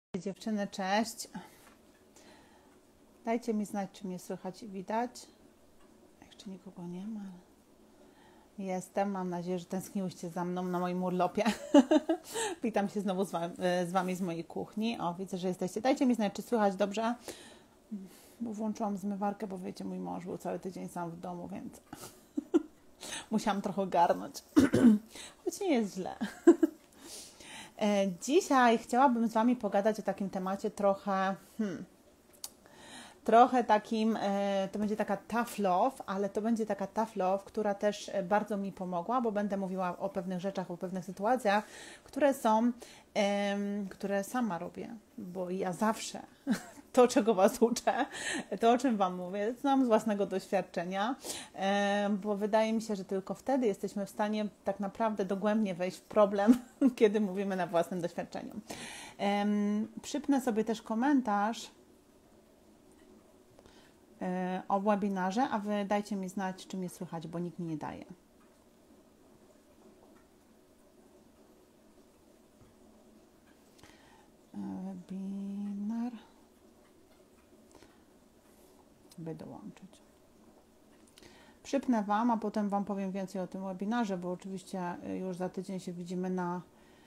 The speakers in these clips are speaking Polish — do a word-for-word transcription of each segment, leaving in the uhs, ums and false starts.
Dziewczyny, cześć. Dajcie mi znać, czy mnie słychać i widać. Jeszcze nikogo nie ma. Jestem, mam nadzieję, że tęskniłyście za mną na moim urlopie. Witam się znowu z wami, z wami z mojej kuchni. O, widzę, że jesteście. Dajcie mi znać, czy słychać dobrze. Bo włączyłam zmywarkę, bo wiecie, mój mąż był cały tydzień sam w domu, więc musiałam trochę garnąć. Choć nie jest źle. Dzisiaj chciałabym z wami pogadać o takim temacie trochę, hmm, trochę takim, to będzie taka tough love, ale to będzie taka tough love, która też bardzo mi pomogła, bo będę mówiła o pewnych rzeczach, o pewnych sytuacjach, które są, które sama robię, bo ja zawsze to, czego was uczę, to, o czym wam mówię, znam z własnego doświadczenia, bo wydaje mi się, że tylko wtedy jesteśmy w stanie tak naprawdę dogłębnie wejść w problem, kiedy mówimy na własnym doświadczeniu. Przypnę sobie też komentarz o webinarze, a wy dajcie mi znać, czy mnie słychać, bo nikt mi nie daje. Webinar. By dołączyć. Przypnę wam, a potem wam powiem więcej o tym webinarze, bo oczywiście już za tydzień się widzimy na,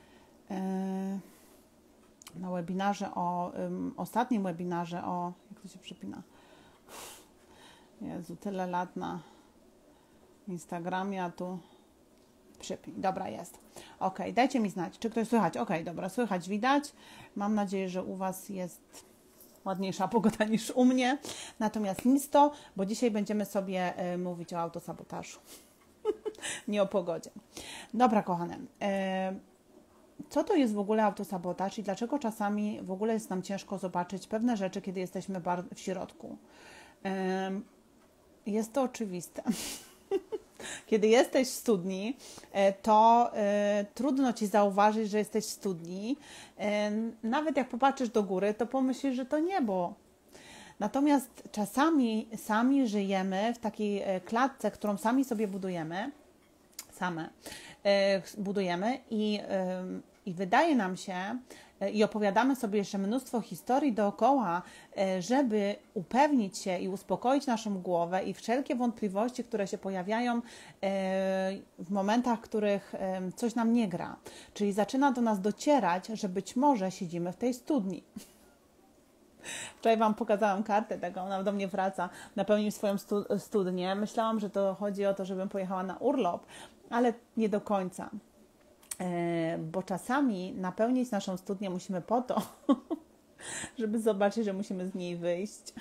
na webinarze, o ostatnim webinarze, o, jak to się przypina? Jezu, tyle lat na Instagramie, a tu przypnij. Dobra, jest. Ok, dajcie mi znać, czy ktoś słychać. Ok, dobra, słychać, widać. Mam nadzieję, że u was jest ładniejsza pogoda niż u mnie. Natomiast nic to, bo dzisiaj będziemy sobie y, mówić o autosabotażu. Nie o pogodzie. Dobra, kochane. Y, co to jest w ogóle autosabotaż i dlaczego czasami w ogóle jest nam ciężko zobaczyć pewne rzeczy, kiedy jesteśmy w środku? Y, jest to oczywiste. Kiedy jesteś w studni, to y, trudno ci zauważyć, że jesteś w studni. Y, nawet jak popatrzysz do góry, to pomyślisz, że to niebo. Natomiast czasami sami żyjemy w takiej klatce, którą sami sobie budujemy, same y, budujemy i, y, i wydaje nam się, i opowiadamy sobie jeszcze mnóstwo historii dookoła, żeby upewnić się i uspokoić naszą głowę i wszelkie wątpliwości, które się pojawiają w momentach, w których coś nam nie gra. Czyli zaczyna do nas docierać, że być może siedzimy w tej studni. Wczoraj wam pokazałam kartę tego, ona do mnie wraca, napełnił swoją studnię. Myślałam, że to chodzi o to, żebym pojechała na urlop, ale nie do końca. Bo czasami napełnić naszą studnię musimy po to, żeby zobaczyć, że musimy z niej wyjść.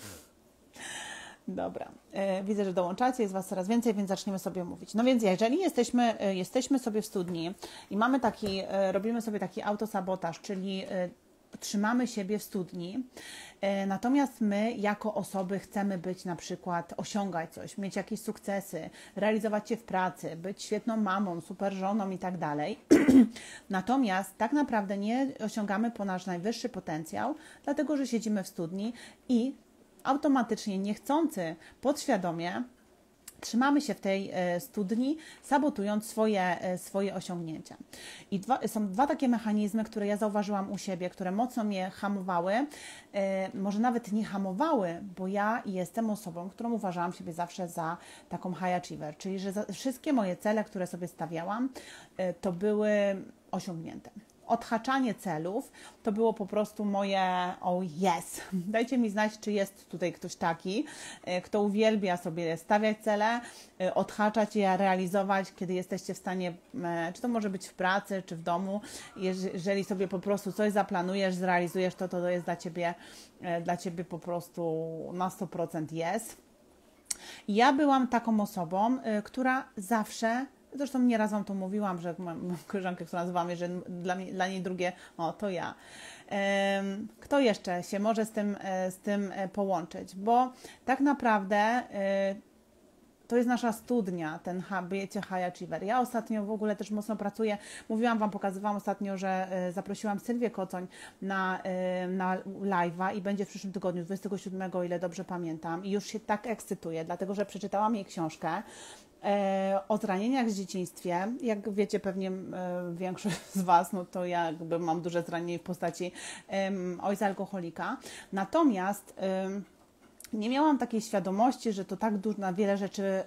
Dobra, widzę, że dołączacie, jest was coraz więcej, więc zaczniemy sobie mówić. No więc jeżeli jesteśmy, jesteśmy sobie w studni i mamy taki, robimy sobie taki autosabotaż, czyli trzymamy siebie w studni, natomiast my jako osoby chcemy być na przykład, osiągać coś, mieć jakieś sukcesy, realizować się w pracy, być świetną mamą, super żoną i tak dalej. Natomiast tak naprawdę nie osiągamy po nasz najwyższy potencjał, dlatego że siedzimy w studni i automatycznie, niechcący, podświadomie trzymamy się w tej studni, sabotując swoje, swoje osiągnięcia. I dwa, są dwa takie mechanizmy, które ja zauważyłam u siebie, które mocno mnie hamowały, e, może nawet nie hamowały, bo ja jestem osobą, którą uważałam siebie zawsze za taką high achiever, czyli że za, wszystkie moje cele, które sobie stawiałam, e, to były osiągnięte. Odhaczanie celów to było po prostu moje oh yes. Dajcie mi znać, czy jest tutaj ktoś taki, kto uwielbia sobie stawiać cele, odhaczać je, realizować, kiedy jesteście w stanie, czy to może być w pracy, czy w domu, jeżeli sobie po prostu coś zaplanujesz, zrealizujesz to, to to jest dla Ciebie, dla Ciebie po prostu na sto procent yes. Ja byłam taką osobą, która zawsze, zresztą nieraz wam to mówiłam, że mam koleżankę, która nazywa mnie, że dla, mnie, dla niej drugie, o to ja. Kto jeszcze się może z tym, z tym połączyć? Bo tak naprawdę to jest nasza studnia, ten bycie high achiever. Ja ostatnio w ogóle też mocno pracuję, mówiłam wam, pokazywałam ostatnio, że zaprosiłam Sylwię Kocoń na, na live'a i będzie w przyszłym tygodniu, dwudziestego siódmego, o ile dobrze pamiętam. I już się tak ekscytuję, dlatego że przeczytałam jej książkę E, o zranieniach w dzieciństwie. Jak wiecie, pewnie e, większość z Was, no to ja jakby mam duże zranienie w postaci e, ojca alkoholika. Natomiast e, nie miałam takiej świadomości, że to tak dużo na wiele rzeczy e,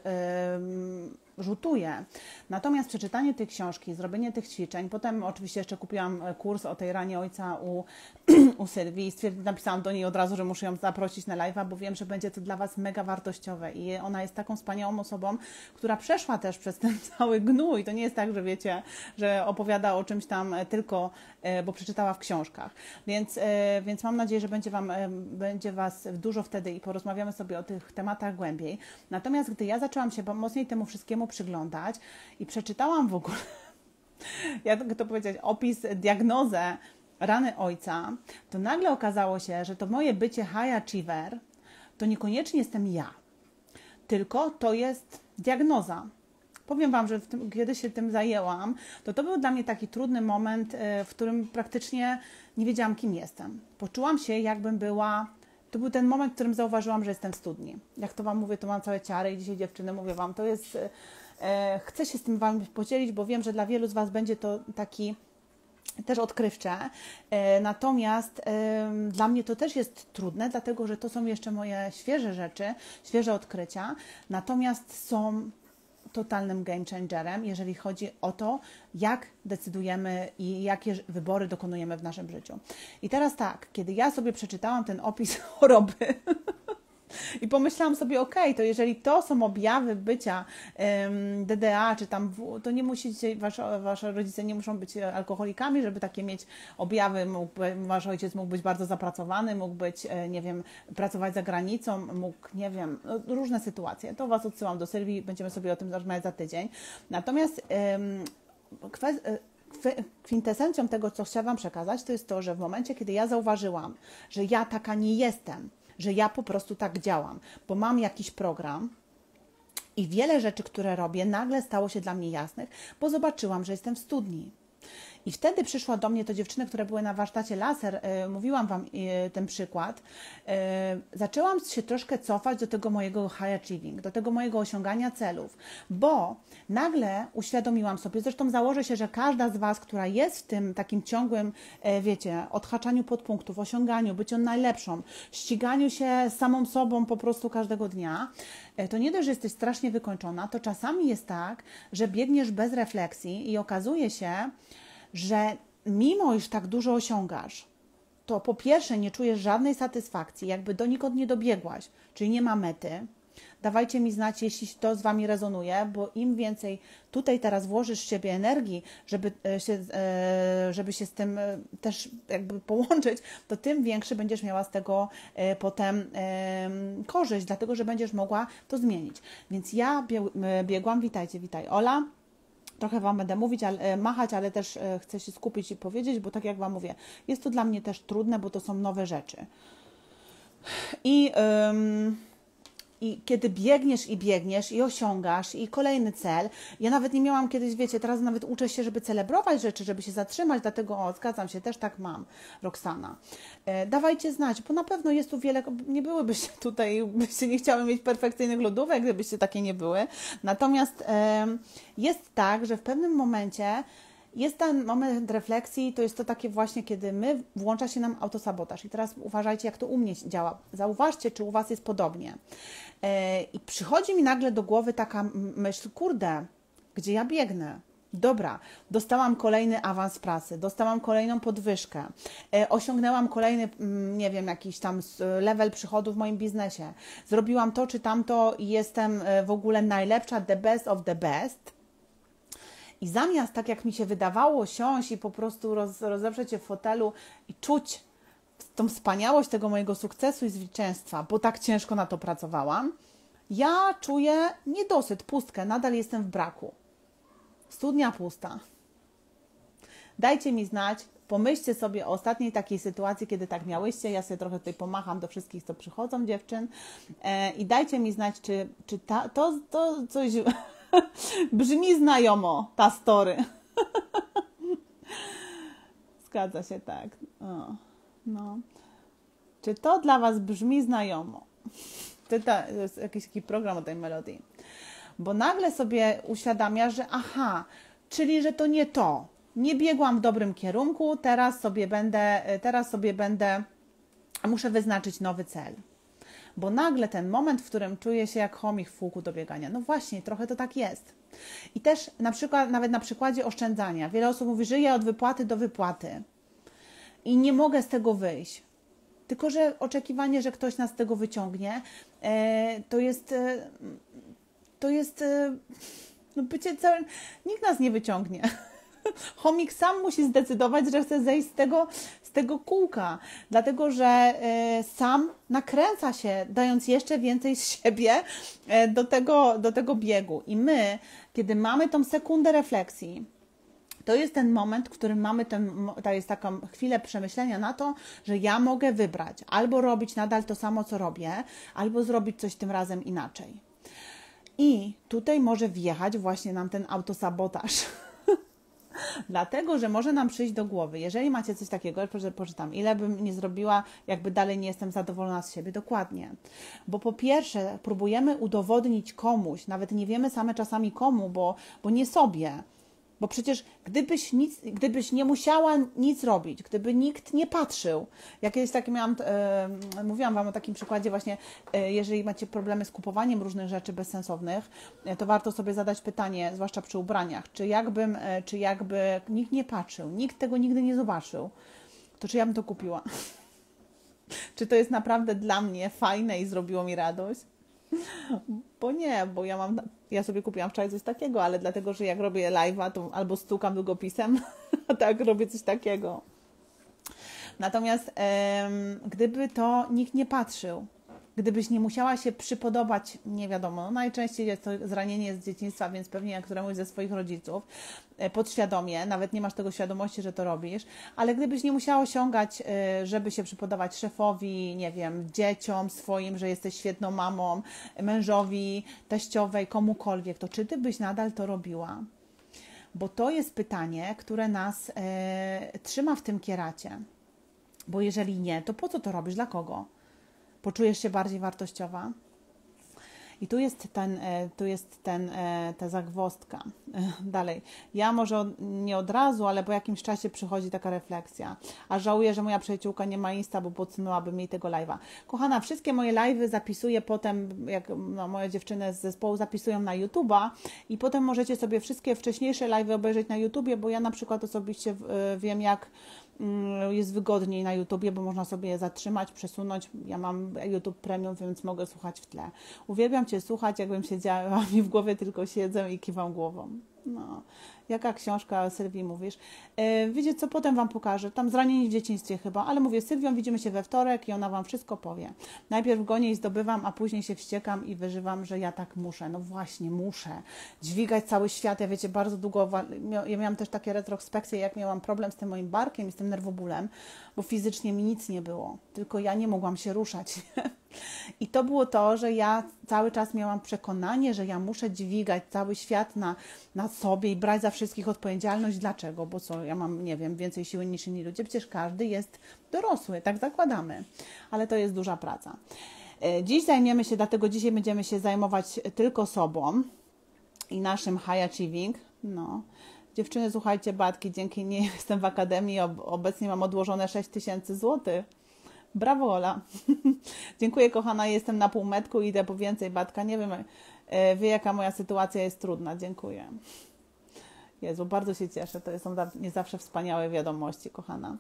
rzutuje. Natomiast przeczytanie tej książki, zrobienie tych ćwiczeń, potem oczywiście jeszcze kupiłam kurs o tej ranie ojca u, u Sylwii i napisałam do niej od razu, że muszę ją zaprosić na live'a, bo wiem, że będzie to dla Was mega wartościowe i ona jest taką wspaniałą osobą, która przeszła też przez ten cały gnój. To nie jest tak, że wiecie, że opowiada o czymś tam tylko, bo przeczytała w książkach. Więc, więc mam nadzieję, że będzie, wam, będzie Was dużo wtedy i porozmawiamy sobie o tych tematach głębiej. Natomiast gdy ja zaczęłam się mocniej temu wszystkiemu przyglądać i przeczytałam w ogóle, jak to powiedzieć, opis, diagnozę rany ojca, to nagle okazało się, że to moje bycie high achiever to niekoniecznie jestem ja, tylko to jest diagnoza. Powiem Wam, że w tym, kiedy się tym zajęłam, to to był dla mnie taki trudny moment, w którym praktycznie nie wiedziałam, kim jestem. Poczułam się, jakbym była... To był ten moment, w którym zauważyłam, że jestem w studni. Jak to Wam mówię, to mam całe ciary i dzisiaj dziewczyny, mówię Wam, to jest... E, chcę się z tym Wam podzielić, bo wiem, że dla wielu z Was będzie to taki też odkrywcze. E, natomiast e, dla mnie to też jest trudne, dlatego że to są jeszcze moje świeże rzeczy, świeże odkrycia. Natomiast są totalnym game changerem, jeżeli chodzi o to, jak decydujemy i jakie wybory dokonujemy w naszym życiu. I teraz tak, kiedy ja sobie przeczytałam ten opis choroby i pomyślałam sobie, okej, okay, to jeżeli to są objawy bycia um, D D A, czy tam, w, to nie musicie, wasze, wasze rodzice nie muszą być alkoholikami, żeby takie mieć objawy. Mógł, wasz ojciec mógł być bardzo zapracowany, mógł być, nie wiem, pracować za granicą, mógł, nie wiem, różne sytuacje. To Was odsyłam do Sylwii, będziemy sobie o tym rozmawiać za tydzień. Natomiast um, kwestia... kwintesencją tego, co chciałam Wam przekazać, to jest to, że w momencie, kiedy ja zauważyłam, że ja taka nie jestem, że ja po prostu tak działam, bo mam jakiś program i wiele rzeczy, które robię, nagle stało się dla mnie jasnych, bo zobaczyłam, że jestem w studni. I wtedy przyszła do mnie to dziewczyny, które były na warsztacie laser, yy, mówiłam Wam yy, ten przykład, yy, zaczęłam się troszkę cofać do tego mojego high achieving, do tego mojego osiągania celów, bo nagle uświadomiłam sobie, zresztą założę się, że każda z Was, która jest w tym takim ciągłym, yy, wiecie, odhaczaniu podpunktów, osiąganiu, byciu najlepszą, ściganiu się z samą sobą po prostu każdego dnia, yy, to nie dość, że jesteś strasznie wykończona, to czasami jest tak, że biegniesz bez refleksji i okazuje się, że mimo iż tak dużo osiągasz, to po pierwsze nie czujesz żadnej satysfakcji, jakby donikąd nie dobiegłaś, czyli nie ma mety. Dawajcie mi znać, jeśli to z Wami rezonuje, bo im więcej tutaj teraz włożysz w siebie energii, żeby się, żeby się z tym też jakby połączyć, to tym większy będziesz miała z tego potem korzyść, dlatego że będziesz mogła to zmienić. Więc ja biegłam, witajcie, witaj Ola. Trochę Wam będę mówić, ale, machać, ale też chcę się skupić i powiedzieć, bo tak jak Wam mówię, jest to dla mnie też trudne, bo to są nowe rzeczy. I, ym, i kiedy biegniesz i biegniesz i osiągasz i kolejny cel, ja nawet nie miałam kiedyś, wiecie, teraz nawet uczę się, żeby celebrować rzeczy, żeby się zatrzymać, dlatego o, zgadzam się, też tak mam, Roxana. E, dawajcie znać, bo na pewno jest tu wiele, nie byłybyście tutaj, byście nie chciały mieć perfekcyjnych lodówek, gdybyście takie nie były. Natomiast e, jest tak, że w pewnym momencie jest ten moment refleksji, to jest to takie właśnie, kiedy my, włącza się nam autosabotaż. I teraz uważajcie, jak to u mnie działa. Zauważcie, czy u Was jest podobnie. Yy, I przychodzi mi nagle do głowy taka myśl, kurde, gdzie ja biegnę? Dobra, dostałam kolejny awans pracy, dostałam kolejną podwyżkę, yy, osiągnęłam kolejny, nie wiem, jakiś tam level przychodów w moim biznesie. Zrobiłam to czy tamto i jestem w ogóle najlepsza, the best of the best. I zamiast, tak jak mi się wydawało, siąść i po prostu roz, rozeprzeć się w fotelu i czuć tą wspaniałość tego mojego sukcesu i zwycięstwa, bo tak ciężko na to pracowałam, ja czuję niedosyt, pustkę, nadal jestem w braku. Studnia pusta. Dajcie mi znać, pomyślcie sobie o ostatniej takiej sytuacji, kiedy tak miałyście. Ja sobie trochę tutaj pomacham do wszystkich, co przychodzą, dziewczyn, e, i dajcie mi znać, czy, czy ta, to, to coś... Brzmi znajomo, ta story. Zgadza się, tak. O, no. Czy to dla Was brzmi znajomo? To, to jest jakiś taki program o tej melodii. bo nagle sobie uświadamiasz, że aha, czyli że to nie to, nie biegłam w dobrym kierunku, teraz sobie będę, teraz sobie będę, muszę wyznaczyć nowy cel. Bo nagle ten moment, w którym czuję się jak chomik w kółku do biegania, no właśnie, trochę to tak jest. I też na przykład, nawet na przykładzie oszczędzania, wiele osób mówi, żyję od wypłaty do wypłaty i nie mogę z tego wyjść. Tylko że oczekiwanie, że ktoś nas z tego wyciągnie, e, to jest, e, to jest, e, no bycie całym, nikt nas nie wyciągnie. Chomik sam musi zdecydować, że chce zejść z tego, z tego kółka, dlatego że e, sam nakręca się, dając jeszcze więcej z siebie e, do tego, do tego biegu. I my, kiedy mamy tą sekundę refleksji, to jest ten moment, w którym mamy ten, to jest taką chwilę przemyślenia na to, że ja mogę wybrać albo robić nadal to samo, co robię, albo zrobić coś tym razem inaczej. I tutaj może wjechać właśnie nam ten autosabotaż. Dlatego, że może nam przyjść do głowy, jeżeli macie coś takiego, proszę, poczytam, ile bym nie zrobiła, jakby dalej nie jestem zadowolona z siebie, dokładnie. Bo po pierwsze próbujemy udowodnić komuś, nawet nie wiemy same czasami komu, bo, bo nie sobie. Bo przecież gdybyś, nic, gdybyś nie musiała nic robić, gdyby nikt nie patrzył, jakieś takie miałam, e, mówiłam Wam o takim przykładzie właśnie, e, jeżeli macie problemy z kupowaniem różnych rzeczy bezsensownych, e, to warto sobie zadać pytanie, zwłaszcza przy ubraniach, czy jakbym, e, czy jakby nikt nie patrzył, nikt tego nigdy nie zobaczył, to czy ja bym to kupiła? Czy to jest naprawdę dla mnie fajne i zrobiło mi radość? Bo nie, bo ja mam, ja sobie kupiłam wczoraj coś takiego, ale dlatego, że jak robię live'a, to albo stukam długopisem, a tak robię coś takiego. Natomiast em, gdyby to nikt nie patrzył, gdybyś nie musiała się przypodobać, nie wiadomo, no najczęściej jest to zranienie z dzieciństwa, więc pewnie jak któremuś ze swoich rodziców, podświadomie, nawet nie masz tego świadomości, że to robisz, ale gdybyś nie musiała osiągać, żeby się przypodobać szefowi, nie wiem, dzieciom swoim, że jesteś świetną mamą, mężowi, teściowej, komukolwiek, to czy ty byś nadal to robiła? Bo to jest pytanie, które nas e, trzyma w tym kieracie. Bo jeżeli nie, to po co to robisz? Dla kogo? Poczujesz się bardziej wartościowa? I tu jest, ten, tu jest ten, ta zagwozdka. Dalej. Ja może nie od razu, ale po jakimś czasie przychodzi taka refleksja. A żałuję, że moja przyjaciółka nie ma Insta, bo podsunęłabym jej tego live'a. Kochana, wszystkie moje live'y zapisuję potem, jak no, moje dziewczyny z zespołu zapisują na YouTube'a i potem możecie sobie wszystkie wcześniejsze live'y obejrzeć na YouTubie, bo ja na przykład osobiście wiem, jak jest wygodniej na YouTubie, bo można sobie je zatrzymać, przesunąć. Ja mam YouTube Premium, więc mogę słuchać w tle. Uwielbiam Cię słuchać, jakbym siedziała mi w głowie, tylko siedzę i kiwam głową. No, jaka książka, Sylwii, mówisz? Yy, wiecie, co potem Wam pokażę? Tam zranieni w dzieciństwie chyba, ale mówię, z Sylwią widzimy się we wtorek i ona Wam wszystko powie. Najpierw gonię i zdobywam, a później się wściekam i wyżywam, że ja tak muszę. No właśnie, muszę. Dźwigać cały świat. Ja wiecie, bardzo długo, ja miałam też takie retrospekcje, jak miałam problem z tym moim barkiem i z tym nerwobólem, bo fizycznie mi nic nie było, tylko ja nie mogłam się ruszać. I to było to, że ja cały czas miałam przekonanie, że ja muszę dźwigać cały świat na, na sobie i brać za wszystkich odpowiedzialność. Dlaczego? Bo co, ja mam, nie wiem, więcej siły niż inni ludzie. Przecież każdy jest dorosły, tak zakładamy. Ale to jest duża praca. Dziś zajmiemy się, dlatego dzisiaj będziemy się zajmować tylko sobą i naszym high achieving. No. Dziewczyny, słuchajcie, Batki, dzięki niej jestem w akademii, obecnie mam odłożone sześć tysięcy złotych. Brawo, Ola. Dziękuję, kochana, jestem na półmetku i idę po więcej, Batka. Nie wiem, wie, jaka moja sytuacja jest trudna. Dziękuję. Jezu, bardzo się cieszę. To są nie zawsze wspaniałe wiadomości, kochana.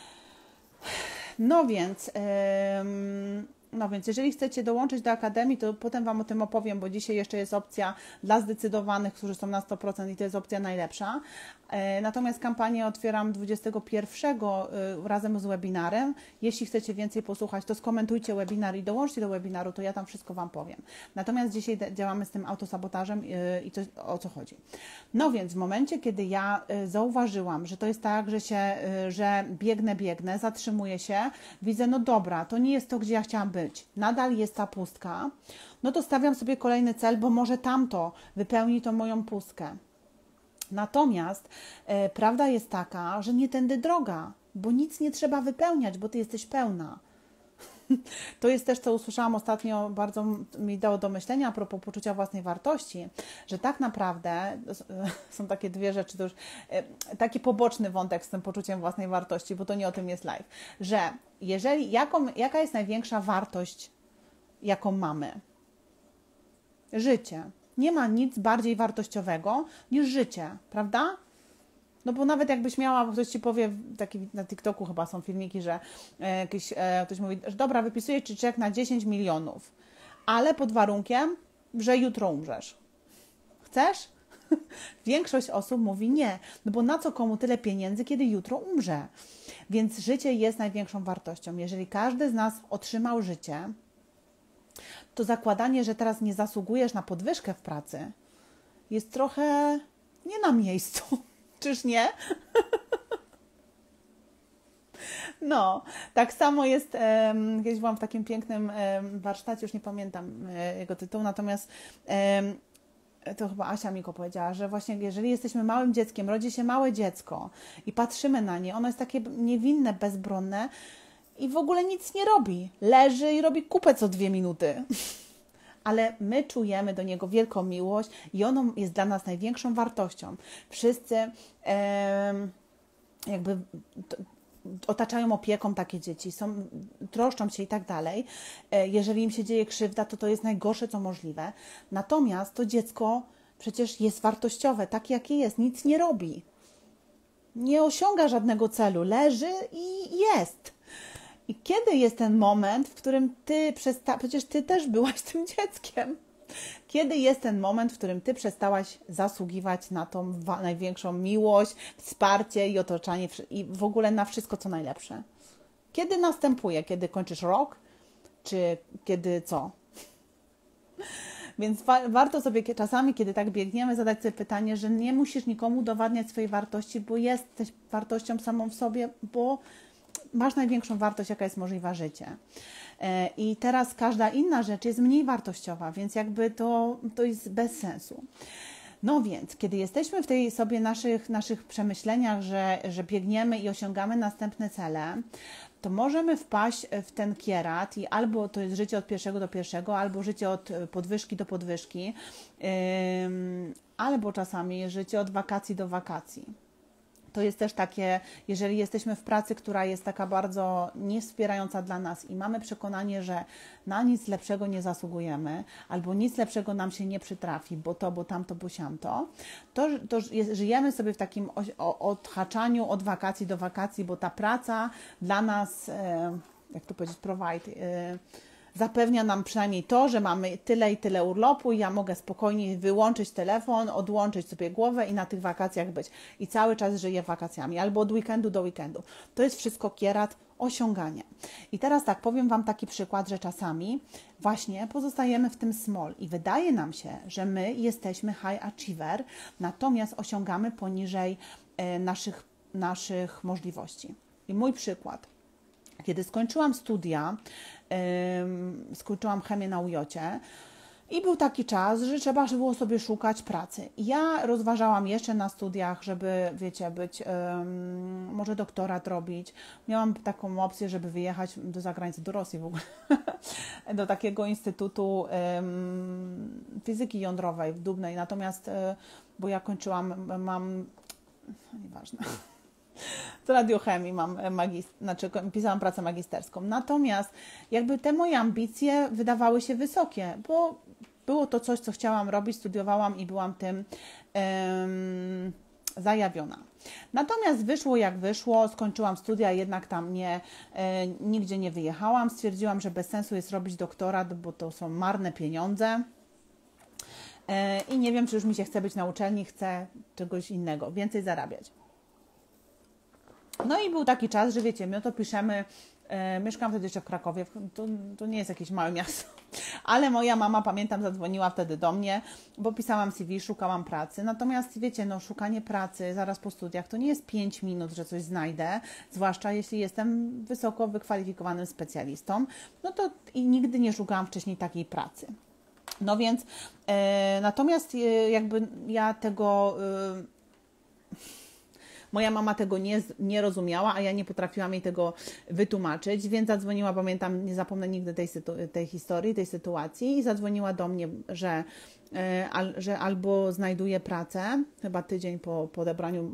No więc... Ym... No więc jeżeli chcecie dołączyć do Akademii, to potem Wam o tym opowiem, bo dzisiaj jeszcze jest opcja dla zdecydowanych, którzy są na sto procent i to jest opcja najlepsza. Natomiast kampanię otwieram dwudziestego pierwszego razem z webinarem. Jeśli chcecie więcej posłuchać, to skomentujcie webinar i dołączcie do webinaru, to ja tam wszystko Wam powiem. Natomiast dzisiaj działamy z tym autosabotażem i to, o co chodzi. No więc w momencie, kiedy ja zauważyłam, że to jest tak, że się, że biegnę, biegnę, zatrzymuję się, widzę, no dobra, to nie jest to, gdzie ja chciałam być. Być. Nadal jest ta pustka, no to stawiam sobie kolejny cel, bo może tamto wypełni tą moją pustkę. Natomiast e, prawda jest taka, że nie tędy droga, bo nic nie trzeba wypełniać, bo Ty jesteś pełna. To jest też, co usłyszałam ostatnio, bardzo mi dało do myślenia a propos poczucia własnej wartości, że tak naprawdę są takie dwie rzeczy, to już taki poboczny wątek z tym poczuciem własnej wartości, bo to nie o tym jest live, że jeżeli, jaką, jaka jest największa wartość, jaką mamy? Życie. Nie ma nic bardziej wartościowego niż życie, prawda? No bo nawet jakbyś miała, bo ktoś Ci powie, taki na TikToku chyba są filmiki, że e, jakiś, e, ktoś mówi, że dobra, wypisuję Ci czek na dziesięć milionów, ale pod warunkiem, że jutro umrzesz. Chcesz? Większość osób mówi nie, no bo na co komu tyle pieniędzy, kiedy jutro umrze? Więc życie jest największą wartością. Jeżeli każdy z nas otrzymał życie, to zakładanie, że teraz nie zasługujesz na podwyżkę w pracy, jest trochę nie na miejscu. Czyż nie? No, tak samo jest, um, kiedyś byłam w takim pięknym um, warsztacie, już nie pamiętam um, jego tytułu, natomiast um, to chyba Asia mi go powiedziała, że właśnie jeżeli jesteśmy małym dzieckiem, rodzi się małe dziecko i patrzymy na nie, ono jest takie niewinne, bezbronne i w ogóle nic nie robi. Leży i robi kupę co dwie minuty. Ale my czujemy do niego wielką miłość i ono jest dla nas największą wartością. Wszyscy e, jakby t, otaczają opieką takie dzieci, są, troszczą się i tak dalej. E, jeżeli im się dzieje krzywda, to to jest najgorsze, co możliwe. Natomiast to dziecko przecież jest wartościowe, takie jakie jest, nic nie robi. Nie osiąga żadnego celu, leży i jest. I kiedy jest ten moment, w którym ty przesta... przecież ty też byłaś tym dzieckiem. Kiedy jest ten moment, w którym ty przestałaś zasługiwać na tą największą miłość, wsparcie i otoczanie i w ogóle na wszystko, co najlepsze? Kiedy następuje? Kiedy kończysz rok? Czy kiedy co? Więc wa warto sobie czasami, kiedy tak biegniemy, zadać sobie pytanie, że nie musisz nikomu udowadniać swojej wartości, bo jesteś wartością samą w sobie, bo masz największą wartość, jaka jest możliwa, życie. I teraz każda inna rzecz jest mniej wartościowa, więc jakby to, to jest bez sensu. No więc, kiedy jesteśmy w tej sobie naszych, naszych przemyśleniach, że, że biegniemy i osiągamy następne cele, to możemy wpaść w ten kierat i albo to jest życie od pierwszego do pierwszego, albo życie od podwyżki do podwyżki, yy, albo czasami życie od wakacji do wakacji. To jest też takie, jeżeli jesteśmy w pracy, która jest taka bardzo niewspierająca dla nas i mamy przekonanie, że na nic lepszego nie zasługujemy, albo nic lepszego nam się nie przytrafi, bo to, bo tamto, bo siamto, to, to jest, żyjemy sobie w takim odhaczaniu od wakacji do wakacji, bo ta praca dla nas, jak to powiedzieć, provide, zapewnia nam przynajmniej to, że mamy tyle i tyle urlopu i ja mogę spokojnie wyłączyć telefon, odłączyć sobie głowę i na tych wakacjach być. I cały czas żyję wakacjami, albo od weekendu do weekendu. To jest wszystko kierat osiągania. I teraz tak, powiem Wam taki przykład, że czasami właśnie pozostajemy w tym small i wydaje nam się, że my jesteśmy high achiever, natomiast osiągamy poniżej e, naszych, naszych możliwości. I mój przykład. Kiedy skończyłam studia, yy, skończyłam chemię na ujocie i był taki czas, że trzeba było sobie szukać pracy. I ja rozważałam jeszcze na studiach, żeby, wiecie, być, yy, może doktorat robić. Miałam taką opcję, żeby wyjechać do zagranicy, do Rosji w ogóle, do takiego instytutu yy, fizyki jądrowej w Dubnej. Natomiast, yy, bo ja kończyłam, mam, no nieważne, z radiochemii mam magist- znaczy pisałam pracę magisterską. Natomiast jakby te moje ambicje wydawały się wysokie, bo było to coś, co chciałam robić, studiowałam i byłam tym um, zajawiona. Natomiast wyszło jak wyszło, skończyłam studia, jednak tam nie, e, nigdzie nie wyjechałam. Stwierdziłam, że bez sensu jest robić doktorat, bo to są marne pieniądze. E, I nie wiem, czy już mi się chce być na uczelni, chcę czegoś innego, więcej zarabiać. No i był taki czas, że wiecie, my to piszemy, e, mieszkam wtedy jeszcze w Krakowie, to, to nie jest jakieś małe miasto, ale moja mama, pamiętam, zadzwoniła wtedy do mnie, bo pisałam C V, szukałam pracy, natomiast wiecie, no szukanie pracy zaraz po studiach to nie jest pięć minut, że coś znajdę, zwłaszcza jeśli jestem wysoko wykwalifikowanym specjalistą, no to i nigdy nie szukałam wcześniej takiej pracy. No więc, e, natomiast e, jakby ja tego... E, Moja mama tego nie, nie rozumiała, a ja nie potrafiłam jej tego wytłumaczyć, więc zadzwoniła, pamiętam, nie zapomnę nigdy tej, tej historii, tej sytuacji i zadzwoniła do mnie, że, al, że albo znajduje pracę, chyba tydzień po, po odebraniu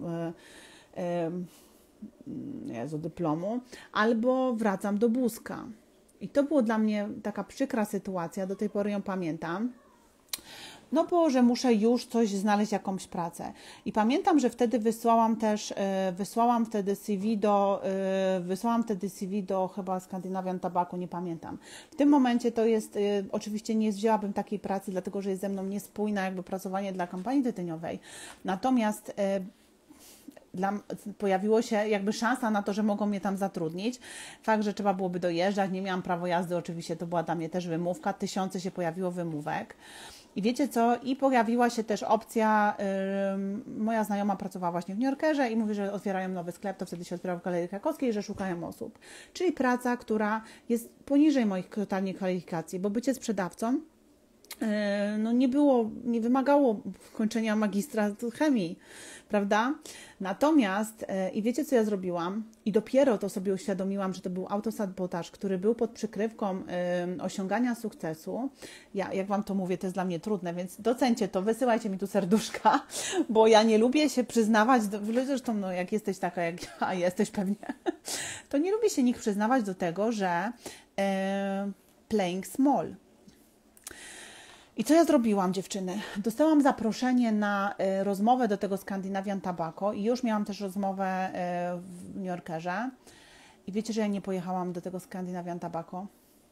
Jezu, dyplomu, albo wracam do Buzka. I to było dla mnie taka przykra sytuacja, do tej pory ją pamiętam. No bo, że muszę już coś znaleźć, jakąś pracę. I pamiętam, że wtedy wysłałam też, wysłałam wtedy C V do, wysłałam wtedy C V do chyba Scandinavian Tobacco, nie pamiętam. W tym momencie to jest, oczywiście nie wzięłabym takiej pracy, dlatego że jest ze mną niespójna jakby pracowanie dla kampanii tytoniowej. Natomiast Dla, pojawiło się jakby szansa na to, że mogą mnie tam zatrudnić. Fakt, że trzeba byłoby dojeżdżać, nie miałam prawo jazdy, oczywiście to była dla mnie też wymówka, tysiące się pojawiło wymówek. I wiecie co? I pojawiła się też opcja, yy, moja znajoma pracowała właśnie w New Yorkerze i mówi, że otwierają nowy sklep, to wtedy się otwierał w Galerii Krakowskiej, że szukają osób. Czyli praca, która jest poniżej moich totalnie kwalifikacji, bo bycie sprzedawcą no nie było, nie wymagało kończenia magistra chemii, prawda? Natomiast, i wiecie co ja zrobiłam? I dopiero to sobie uświadomiłam, że to był autosabotaż, który był pod przykrywką y, osiągania sukcesu. Ja, jak Wam to mówię, to jest dla mnie trudne, więc docencie to, wysyłajcie mi tu serduszka, bo ja nie lubię się przyznawać, do, zresztą no, jak jesteś taka jak ja, a jesteś pewnie, to nie lubię się nikt przyznawać do tego, że y, playing small. I co ja zrobiłam, dziewczyny? Dostałam zaproszenie na y, rozmowę do tego Scandinavian Tobacco i już miałam też rozmowę y, w New Yorkerze. I wiecie, że ja nie pojechałam do tego Scandinavian Tobacco?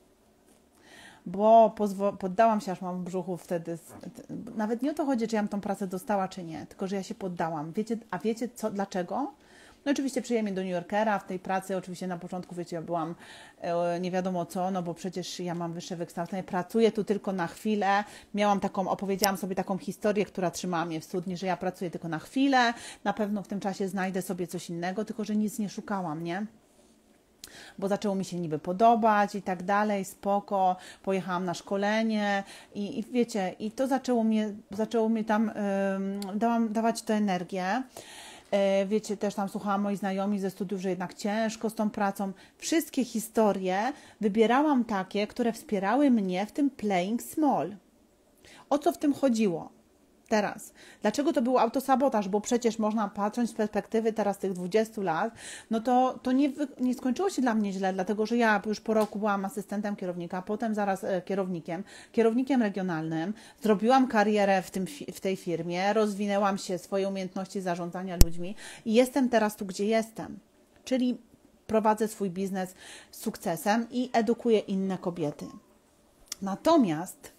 Bo poddałam się, aż mam w brzuchu wtedy. Nawet nie o to chodzi, czy ja bym tą pracę dostała, czy nie, tylko że ja się poddałam. Wiecie, a wiecie co, dlaczego? No oczywiście przyjęli mnie do New Yorkera, w tej pracy oczywiście na początku, wiecie, ja byłam e, nie wiadomo co, no bo przecież ja mam wyższe wykształcenie, pracuję tu tylko na chwilę, miałam taką, opowiedziałam sobie taką historię, która trzymała mnie w studni, że ja pracuję tylko na chwilę, na pewno w tym czasie znajdę sobie coś innego, tylko że nic nie szukałam, nie? Bo zaczęło mi się niby podobać i tak dalej, spoko, pojechałam na szkolenie i, i wiecie, i to zaczęło mnie, zaczęło mnie tam, yy, dałam, dawać tę energię. Wiecie, też tam słuchałam moi znajomi ze studiów, że jednak ciężko z tą pracą. Wszystkie historie wybierałam takie, które wspierały mnie w tym playing small. O co w tym chodziło? Teraz. Dlaczego to był autosabotaż? Bo przecież można patrząc z perspektywy teraz tych dwudziestu lat, no to, to nie, nie skończyło się dla mnie źle, dlatego że ja już po roku byłam asystentem kierownika, potem zaraz kierownikiem, kierownikiem regionalnym, zrobiłam karierę w, tym, w tej firmie, rozwinęłam się, swoje umiejętności zarządzania ludźmi i jestem teraz tu, gdzie jestem. Czyli prowadzę swój biznes z sukcesem i edukuję inne kobiety. Natomiast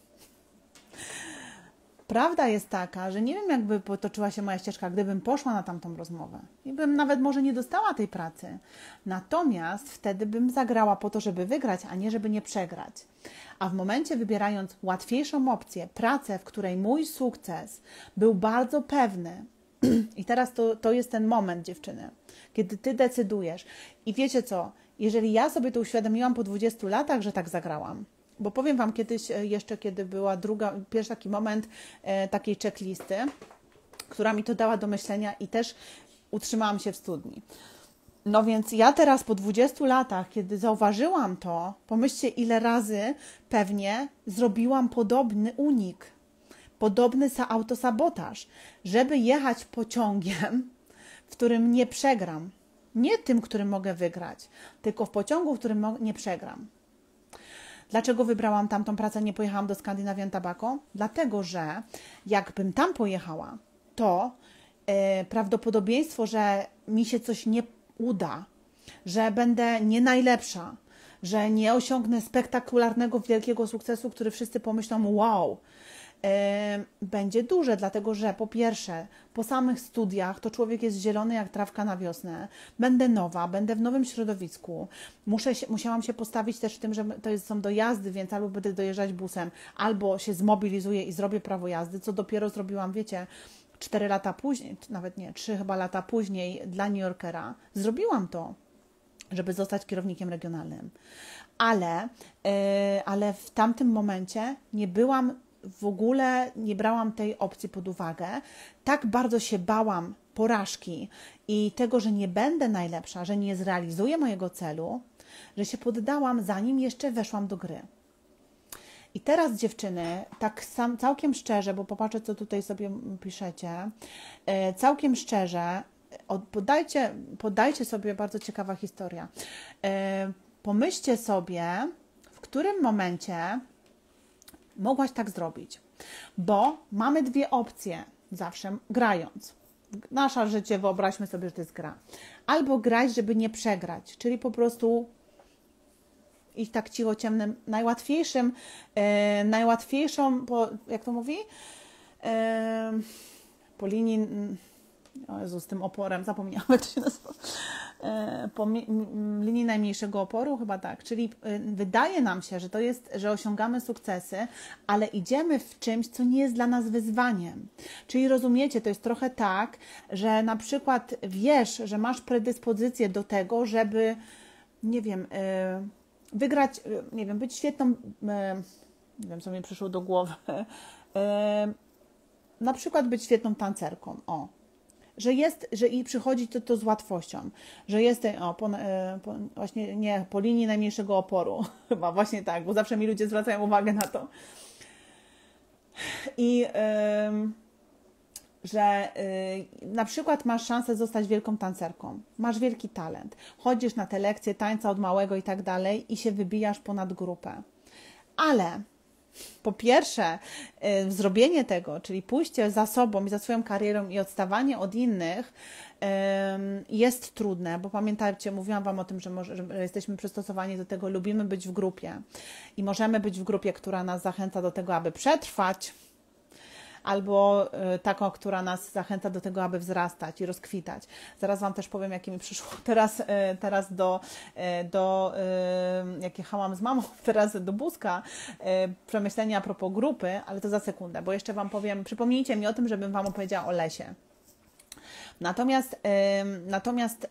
prawda jest taka, że nie wiem, jakby potoczyła się moja ścieżka, gdybym poszła na tamtą rozmowę. I bym nawet może nie dostała tej pracy. Natomiast wtedy bym zagrała po to, żeby wygrać, a nie żeby nie przegrać. A w momencie wybierając łatwiejszą opcję, pracę, w której mój sukces był bardzo pewny, i teraz to, to jest ten moment, dziewczyny, kiedy Ty decydujesz. I wiecie co, jeżeli ja sobie to uświadomiłam po dwudziestu latach, że tak zagrałam, bo powiem Wam kiedyś jeszcze, kiedy była druga, pierwszy taki moment e, takiej checklisty, która mi to dała do myślenia i też utrzymałam się w studni. No więc ja teraz po dwudziestu latach, kiedy zauważyłam to, pomyślcie ile razy pewnie zrobiłam podobny unik, podobny autosabotaż, żeby jechać pociągiem, w którym nie przegram. Nie tym, którym mogę wygrać, tylko w pociągu, w którym nie przegram. Dlaczego wybrałam tamtą pracę, nie pojechałam do Scandinavian Tobacco? Dlatego, że jakbym tam pojechała, to yy, prawdopodobieństwo, że mi się coś nie uda, że będę nie najlepsza, że nie osiągnę spektakularnego, wielkiego sukcesu, który wszyscy pomyślą, wow, yy, będzie duże, dlatego że po pierwsze, po samych studiach to człowiek jest zielony jak trawka na wiosnę, będę nowa, będę w nowym środowisku, muszę się, musiałam się postawić też w tym, że to jest, są dojazdy, więc albo będę dojeżdżać busem, albo się zmobilizuję i zrobię prawo jazdy, co dopiero zrobiłam, wiecie, cztery lata później, nawet nie, trzy chyba lata później dla New Yorkera, zrobiłam to, żeby zostać kierownikiem regionalnym, ale, yy, ale w tamtym momencie nie byłam w ogóle nie brałam tej opcji pod uwagę. Tak bardzo się bałam porażki i tego, że nie będę najlepsza, że nie zrealizuję mojego celu, że się poddałam, zanim jeszcze weszłam do gry. I teraz dziewczyny, tak sam, całkiem szczerze, bo popatrzę, co tutaj sobie piszecie, e, całkiem szczerze, od, podajcie, podajcie sobie, bardzo ciekawa historia, e, pomyślcie sobie, w którym momencie mogłaś tak zrobić, bo mamy dwie opcje zawsze grając. Nasze życie, wyobraźmy sobie, że to jest gra. Albo grać, żeby nie przegrać, czyli po prostu iść tak cicho, ciemnym, najłatwiejszym, e, najłatwiejszą, po, jak to mówi? E, po linii, o Jezu, z tym oporem, zapomniałam, jak to się nazywa. E, po mi, m, linii najmniejszego oporu, chyba tak. Czyli e, wydaje nam się, że to jest, że osiągamy sukcesy, ale idziemy w czymś, co nie jest dla nas wyzwaniem. Czyli rozumiecie, to jest trochę tak, że na przykład wiesz, że masz predyspozycję do tego, żeby, nie wiem, e, wygrać, nie wiem, być świetną, nie wiem, co mi przyszło do głowy, na przykład być świetną tancerką, o, że jest, że i przychodzi to, to z łatwością, że jest, o, po, po, właśnie nie, po linii najmniejszego oporu, chyba właśnie tak, bo zawsze mi ludzie zwracają uwagę na to. I że y, na przykład masz szansę zostać wielką tancerką, masz wielki talent, chodzisz na te lekcje tańca od małego i tak dalej i się wybijasz ponad grupę. Ale po pierwsze y, zrobienie tego, czyli pójście za sobą i za swoją karierą i odstawanie od innych y, jest trudne, bo pamiętajcie, mówiłam Wam o tym, że, może, że jesteśmy przystosowani do tego, lubimy być w grupie i możemy być w grupie, która nas zachęca do tego, aby przetrwać, albo taką, która nas zachęca do tego, aby wzrastać i rozkwitać. Zaraz Wam też powiem, jakie mi przyszło teraz, teraz do, do jak jechałam z mamą, teraz do Buzka, przemyślenia a propos grupy, ale to za sekundę, bo jeszcze Wam powiem, przypomnijcie mi o tym, żebym Wam opowiedziała o lesie. Natomiast, natomiast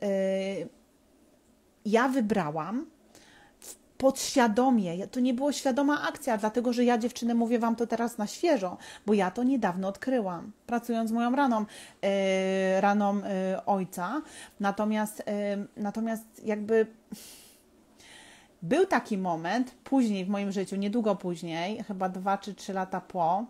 ja wybrałam podświadomie, to nie było świadoma akcja, dlatego że ja, dziewczyny, mówię Wam to teraz na świeżo, bo ja to niedawno odkryłam, pracując z moją raną, yy, raną yy, ojca. Natomiast, yy, natomiast jakby był taki moment, później w moim życiu, niedługo później, chyba dwa czy trzy lata po,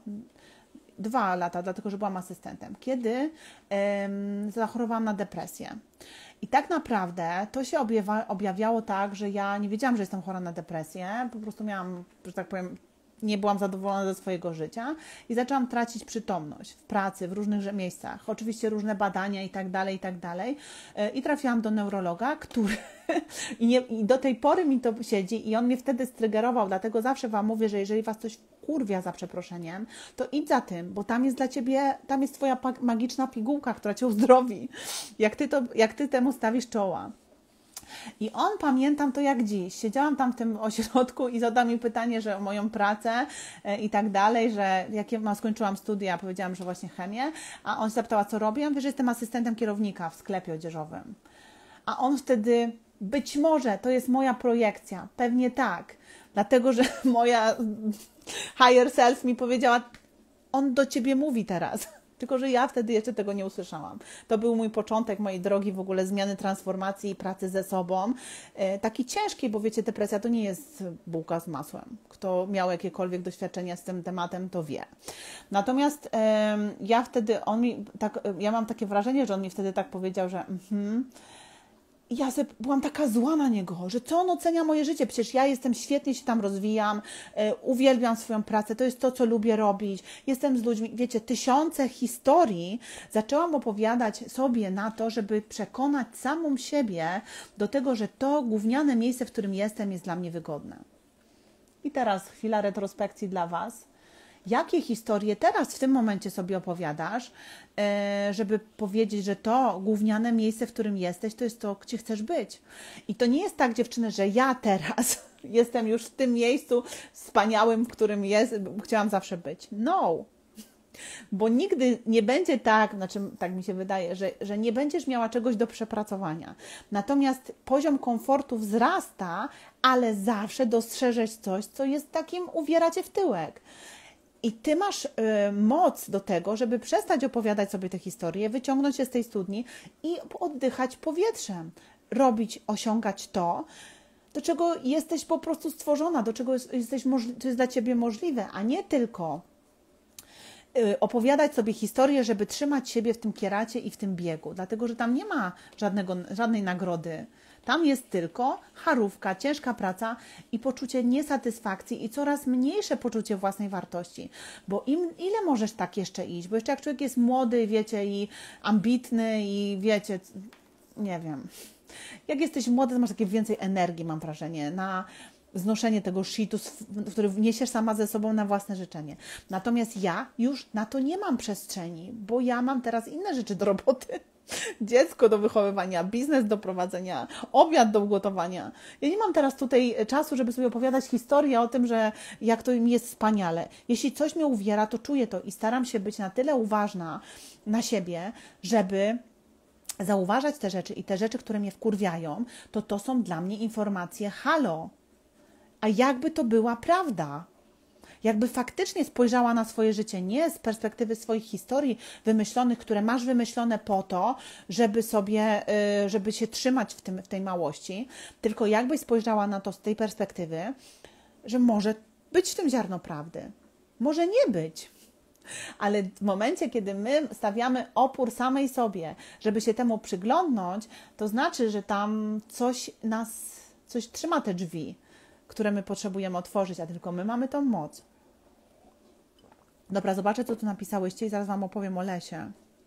dwa lata, dlatego że byłam asystentem, kiedy yy, zachorowałam na depresję. I tak naprawdę to się objawa, objawiało tak, że ja nie wiedziałam, że jestem chora na depresję, po prostu miałam, że tak powiem, nie byłam zadowolona ze swojego życia i zaczęłam tracić przytomność w pracy, w różnych miejscach, oczywiście różne badania i tak dalej, i tak dalej. I trafiłam do neurologa, który i, nie, i do tej pory mi to siedzi i on mnie wtedy strygerował, dlatego zawsze Wam mówię, że jeżeli Was coś kurwia, za przeproszeniem, to idź za tym, bo tam jest dla Ciebie, tam jest Twoja magiczna pigułka, która Cię uzdrowi, jak Ty, to, jak ty temu stawisz czoła. I on, pamiętam to jak dziś, siedziałam tam w tym ośrodku i zadał mi pytanie, że o moją pracę i tak dalej, że jakie no, skończyłam studia, powiedziałam, że właśnie chemię, a on się zapytała, co robię, ja mówię, że jestem asystentem kierownika w sklepie odzieżowym. A on wtedy, być może to jest moja projekcja, pewnie tak, dlatego, że moja higher self mi powiedziała, on do Ciebie mówi teraz. Tylko że ja wtedy jeszcze tego nie usłyszałam. To był mój początek mojej drogi w ogóle zmiany, transformacji i pracy ze sobą. E, taki ciężki, bo wiecie, depresja to nie jest bułka z masłem. Kto miał jakiekolwiek doświadczenia z tym tematem, to wie. Natomiast e, ja wtedy, on mi, tak, ja mam takie wrażenie, że on mi wtedy tak powiedział, że mhm, ja byłam taka zła na niego, że co on ocenia moje życie? Przecież ja jestem świetnie, się tam rozwijam, yy, uwielbiam swoją pracę, to jest to, co lubię robić, jestem z ludźmi, wiecie, tysiące historii zaczęłam opowiadać sobie na to, żeby przekonać samą siebie do tego, że to gówniane miejsce, w którym jestem, jest dla mnie wygodne. I teraz chwila retrospekcji dla Was. Jakie historie teraz w tym momencie sobie opowiadasz, żeby powiedzieć, że to gówniane miejsce, w którym jesteś, to jest to, gdzie chcesz być. I to nie jest tak, dziewczyny, że ja teraz jestem już w tym miejscu wspaniałym, w którym jest, chciałam zawsze być. No, bo nigdy nie będzie tak, znaczy tak mi się wydaje, że, że nie będziesz miała czegoś do przepracowania. Natomiast poziom komfortu wzrasta, ale zawsze dostrzeżesz coś, co jest takim, uwiera Cię w tyłek. I ty masz y, moc do tego, żeby przestać opowiadać sobie te historie, wyciągnąć się z tej studni i oddychać powietrzem. Robić, osiągać to, do czego jesteś po prostu stworzona, do czego jest, jesteś możli- to jest dla ciebie możliwe, a nie tylko y, opowiadać sobie historię, żeby trzymać siebie w tym kieracie i w tym biegu, dlatego że tam nie ma żadnego, żadnej nagrody. Tam jest tylko charówka, ciężka praca i poczucie niesatysfakcji i coraz mniejsze poczucie własnej wartości. Bo im, ile możesz tak jeszcze iść? Bo jeszcze jak człowiek jest młody, wiecie, i ambitny i wiecie, nie wiem. Jak jesteś młody, to masz takie więcej energii, mam wrażenie, na znoszenie tego shitu, który wniesiesz sama ze sobą na własne życzenie. Natomiast ja już na to nie mam przestrzeni, bo ja mam teraz inne rzeczy do roboty. Dziecko do wychowywania, biznes do prowadzenia, obiad do ugotowania. Ja nie mam teraz tutaj czasu, żeby sobie opowiadać historię o tym, że jak to mi jest wspaniale. Jeśli coś mnie uwiera, to czuję to i staram się być na tyle uważna na siebie, żeby zauważać te rzeczy i te rzeczy, które mnie wkurwiają, to to są dla mnie informacje halo. A jakby to była prawda? Jakby faktycznie spojrzała na swoje życie nie z perspektywy swoich historii wymyślonych, które masz wymyślone po to, żeby sobie, żeby się trzymać w tym, w tej małości, tylko jakbyś spojrzała na to z tej perspektywy, że może być w tym ziarno prawdy, może nie być. Ale w momencie, kiedy my stawiamy opór samej sobie, żeby się temu przyglądnąć, to znaczy, że tam coś nas, coś trzyma te drzwi, które my potrzebujemy otworzyć, a tylko my mamy tą moc. Dobra, zobaczę, co tu napisałyście i zaraz Wam opowiem o lesie.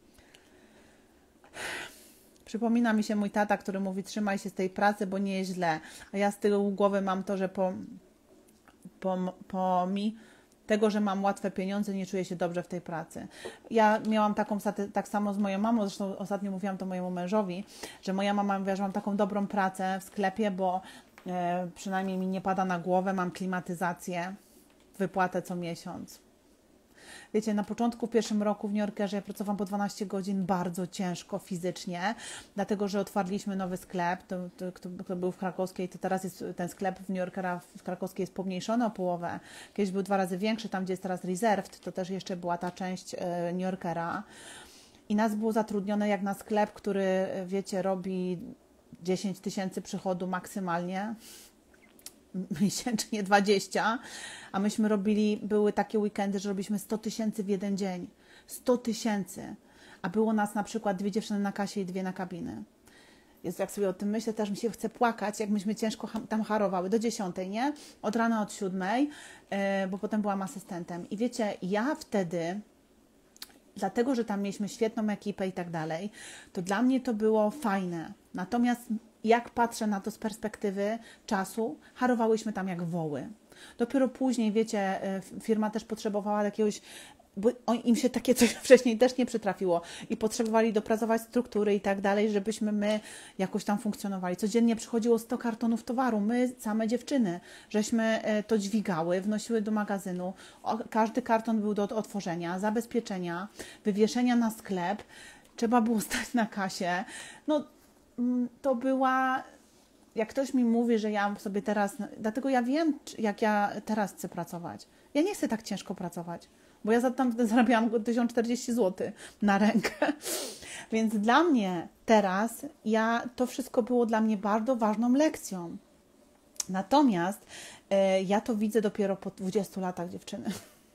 Przypomina mi się mój tata, który mówi, trzymaj się z tej pracy, bo nie jest źle. A ja z tyłu głowy mam to, że po, po, po mi tego, że mam łatwe pieniądze, nie czuję się dobrze w tej pracy. Ja miałam taką, tak samo z moją mamą, zresztą ostatnio mówiłam to mojemu mężowi, że moja mama mówiła, że mam taką dobrą pracę w sklepie, bo e, przynajmniej mi nie pada na głowę, mam klimatyzację, wypłatę co miesiąc. Wiecie, na początku, w pierwszym roku w New Yorkerze ja pracowałam po dwanaście godzin bardzo ciężko fizycznie, dlatego, że otwarliśmy nowy sklep, to, to, to, to był w Krakowskiej, to teraz jest ten sklep w New Yorkera w Krakowskiej jest pomniejszony o połowę. Kiedyś był dwa razy większy, tam gdzie jest teraz Reserved, to też jeszcze była ta część New Yorkera. I nas było zatrudnione jak na sklep, który, wiecie, robi dziesięć tysięcy przychodu maksymalnie, miesięcznie dwadzieścia, a myśmy robili, były takie weekendy, że robiliśmy sto tysięcy w jeden dzień. sto tysięcy. A było nas na przykład dwie dziewczyny na kasie i dwie na kabiny. Jest, jak sobie o tym myślę, też mi się chce płakać, jak myśmy ciężko tam harowały. Do dziesiątej, nie? Od rana, od siódmej, yy, bo potem byłam asystentem. I wiecie, ja wtedy, dlatego, że tam mieliśmy świetną ekipę i tak dalej, to dla mnie to było fajne. Natomiast jak patrzę na to z perspektywy czasu, harowałyśmy tam jak woły. Dopiero później, wiecie, firma też potrzebowała jakiegoś, bo im się takie coś wcześniej też nie przytrafiło i potrzebowali dopracować struktury i tak dalej, żebyśmy my jakoś tam funkcjonowali. Codziennie przychodziło sto kartonów towaru, my same dziewczyny, żeśmy to dźwigały, wnosiły do magazynu, każdy karton był do otworzenia, zabezpieczenia, wywieszenia na sklep, trzeba było stać na kasie. No, to była, jak ktoś mi mówi, że ja sobie teraz, dlatego ja wiem, jak ja teraz chcę pracować. Ja nie chcę tak ciężko pracować, bo ja tam zarabiałam tysiąc czterdzieści złotych na rękę. Więc dla mnie teraz, ja, to wszystko było dla mnie bardzo ważną lekcją. Natomiast e, ja to widzę dopiero po dwudziestu latach, dziewczyny.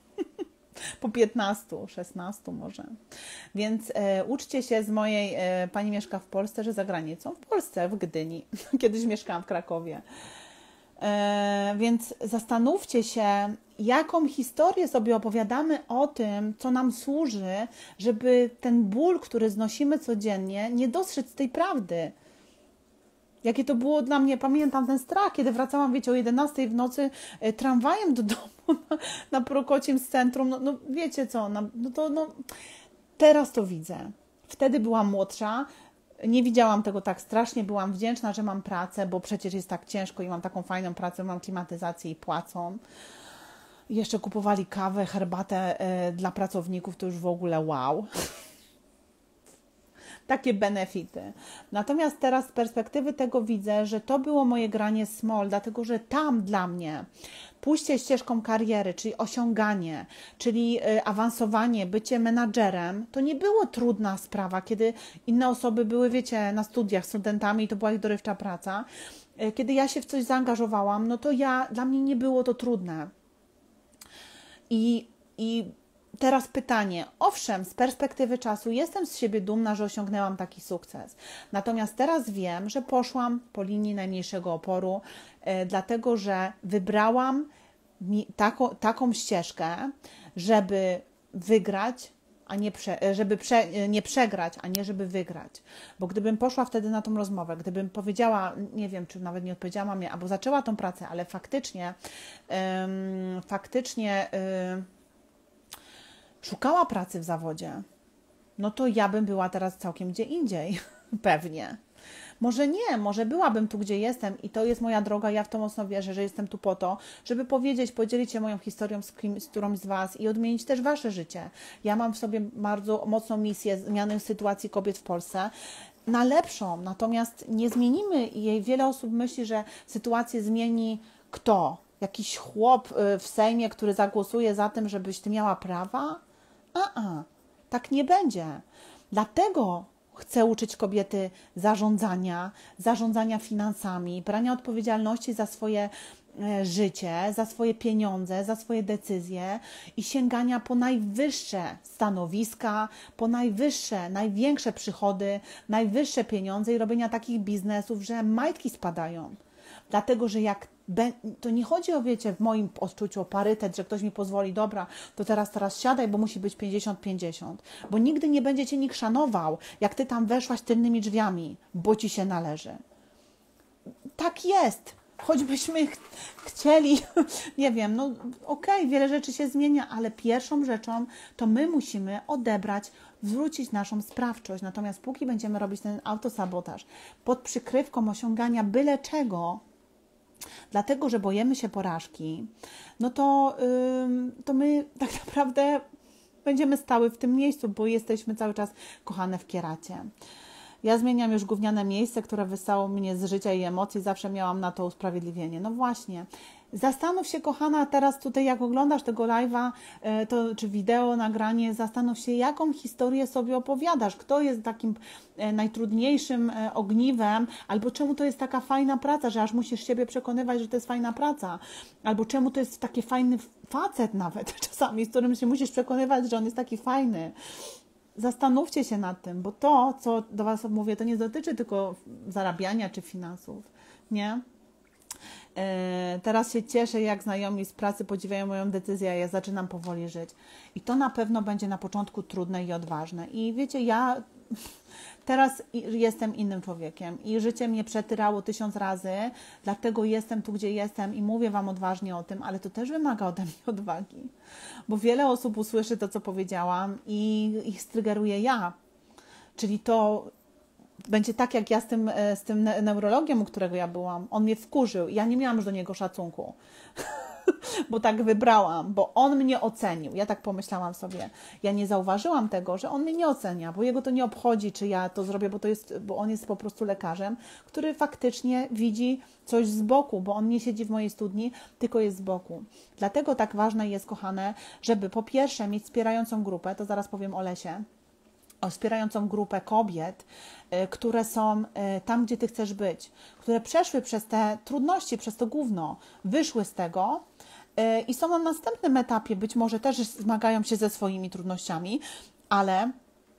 Po piętnastu, szesnastu może. Więc e, uczcie się z mojej, e, pani mieszka w Polsce, że za granicą? W Polsce, w Gdyni. Kiedyś mieszkałam w Krakowie. E, więc zastanówcie się, jaką historię sobie opowiadamy o tym, co nam służy, żeby ten ból, który znosimy codziennie, nie dostrzec tej prawdy. Jakie to było dla mnie, pamiętam ten strach, kiedy wracałam, wiecie, o jedenastej w nocy e, tramwajem do domu na, na Prokocim z centrum. No, no wiecie co, no, no to no, teraz to widzę. Wtedy byłam młodsza, nie widziałam tego tak strasznie, byłam wdzięczna, że mam pracę, bo przecież jest tak ciężko i mam taką fajną pracę, mam klimatyzację i płacą. I jeszcze kupowali kawę, herbatę e, dla pracowników, to już w ogóle wow. takie benefity. Natomiast teraz z perspektywy tego widzę, że to było moje granie small, dlatego że tam dla mnie pójście ścieżką kariery, czyli osiąganie, czyli awansowanie, bycie menadżerem, to nie było trudna sprawa, kiedy inne osoby były, wiecie, na studiach studentami i to była ich dorywcza praca. Kiedy ja się w coś zaangażowałam, no to ja, dla mnie nie było to trudne. I, i teraz pytanie, owszem, z perspektywy czasu jestem z siebie dumna, że osiągnęłam taki sukces. Natomiast teraz wiem, że poszłam po linii najmniejszego oporu, e, dlatego że wybrałam mi taką, taką ścieżkę, żeby wygrać, a nie, prze, żeby prze, nie przegrać, a nie żeby wygrać. Bo gdybym poszła wtedy na tą rozmowę, gdybym powiedziała, nie wiem, czy nawet nie odpowiedziała mamie, albo zaczęła tą pracę, ale faktycznie, ym, faktycznie yy, szukała pracy w zawodzie, no to ja bym była teraz całkiem gdzie indziej, pewnie. Może nie, może byłabym tu, gdzie jestem i to jest moja droga, ja w to mocno wierzę, że jestem tu po to, żeby powiedzieć, podzielić się moją historią z, kim, z którąś z Was i odmienić też Wasze życie. Ja mam w sobie bardzo mocną misję zmiany sytuacji kobiet w Polsce na lepszą, natomiast nie zmienimy jej. Wiele osób myśli, że sytuację zmieni kto? Jakiś chłop w Sejmie, który zagłosuje za tym, żebyś Ty miała prawa? A, a, tak nie będzie. Dlatego chcę uczyć kobiety zarządzania, zarządzania finansami, brania odpowiedzialności za swoje życie, za swoje pieniądze, za swoje decyzje i sięgania po najwyższe stanowiska, po najwyższe, największe przychody, najwyższe pieniądze i robienia takich biznesów, że majtki spadają. Dlatego, że jak to nie chodzi o, wiecie, w moim odczuciu o parytet, że ktoś mi pozwoli, dobra, to teraz, teraz siadaj, bo musi być pięćdziesiąt pięćdziesiąt. Bo nigdy nie będzie Cię nikt szanował, jak Ty tam weszłaś tylnymi drzwiami, bo Ci się należy. Tak jest. Choćbyśmy ch chcieli, nie wiem, no okej, okay, wiele rzeczy się zmienia, ale pierwszą rzeczą to my musimy odebrać, zwrócić naszą sprawczość. Natomiast póki będziemy robić ten autosabotaż pod przykrywką osiągania byle czego, dlatego, że boimy się porażki, no to, yy, to my tak naprawdę będziemy stały w tym miejscu, bo jesteśmy cały czas kochane w kieracie. Ja zmieniam już gówniane miejsce, które wyssało mnie z życia i emocji, zawsze miałam na to usprawiedliwienie. No właśnie. Zastanów się, kochana, teraz tutaj jak oglądasz tego live'a, to, czy wideo, nagranie, zastanów się, jaką historię sobie opowiadasz, kto jest takim najtrudniejszym ogniwem, albo czemu to jest taka fajna praca, że aż musisz siebie przekonywać, że to jest fajna praca, albo czemu to jest taki fajny facet nawet czasami, z którym się musisz przekonywać, że on jest taki fajny. Zastanówcie się nad tym, bo to, co do Was mówię, to nie dotyczy tylko zarabiania czy finansów, nie? Teraz się cieszę, jak znajomi z pracy podziwiają moją decyzję, a ja zaczynam powoli żyć. I to na pewno będzie na początku trudne i odważne. I wiecie, ja teraz jestem innym człowiekiem i życie mnie przetyrało tysiąc razy, dlatego jestem tu, gdzie jestem i mówię Wam odważnie o tym, ale to też wymaga ode mnie odwagi. Bo wiele osób usłyszy to, co powiedziałam i ich strygeruje ja. Czyli to będzie tak, jak ja z tym, z tym neurologiem, u którego ja byłam. On mnie wkurzył. Ja nie miałam już do niego szacunku. Bo tak wybrałam, bo on mnie ocenił. Ja tak pomyślałam sobie. Ja nie zauważyłam tego, że on mnie nie ocenia, bo jego to nie obchodzi, czy ja to zrobię, bo, to jest, bo on jest po prostu lekarzem, który faktycznie widzi coś z boku, bo on nie siedzi w mojej studni, tylko jest z boku. Dlatego tak ważne jest, kochane, żeby po pierwsze mieć wspierającą grupę, to zaraz powiem o Lesie, o wspierającą grupę kobiet, y, które są y, tam, gdzie Ty chcesz być, które przeszły przez te trudności, przez to gówno, wyszły z tego y, i są na następnym etapie, być może też zmagają się ze swoimi trudnościami, ale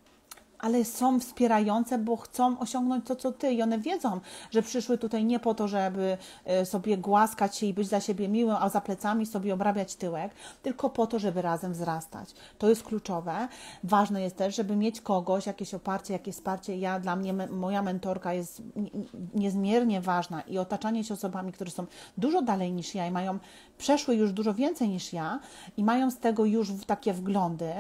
ale są wspierające, bo chcą osiągnąć to, co Ty. I one wiedzą, że przyszły tutaj nie po to, żeby sobie głaskać się i być dla siebie miłym, a za plecami sobie obrabiać tyłek, tylko po to, żeby razem wzrastać. To jest kluczowe. Ważne jest też, żeby mieć kogoś, jakieś oparcie, jakieś wsparcie. Ja, dla mnie, moja mentorka jest niezmiernie ważna i otaczanie się osobami, które są dużo dalej niż ja i mają, przeszły już dużo więcej niż ja i mają z tego już takie wglądy,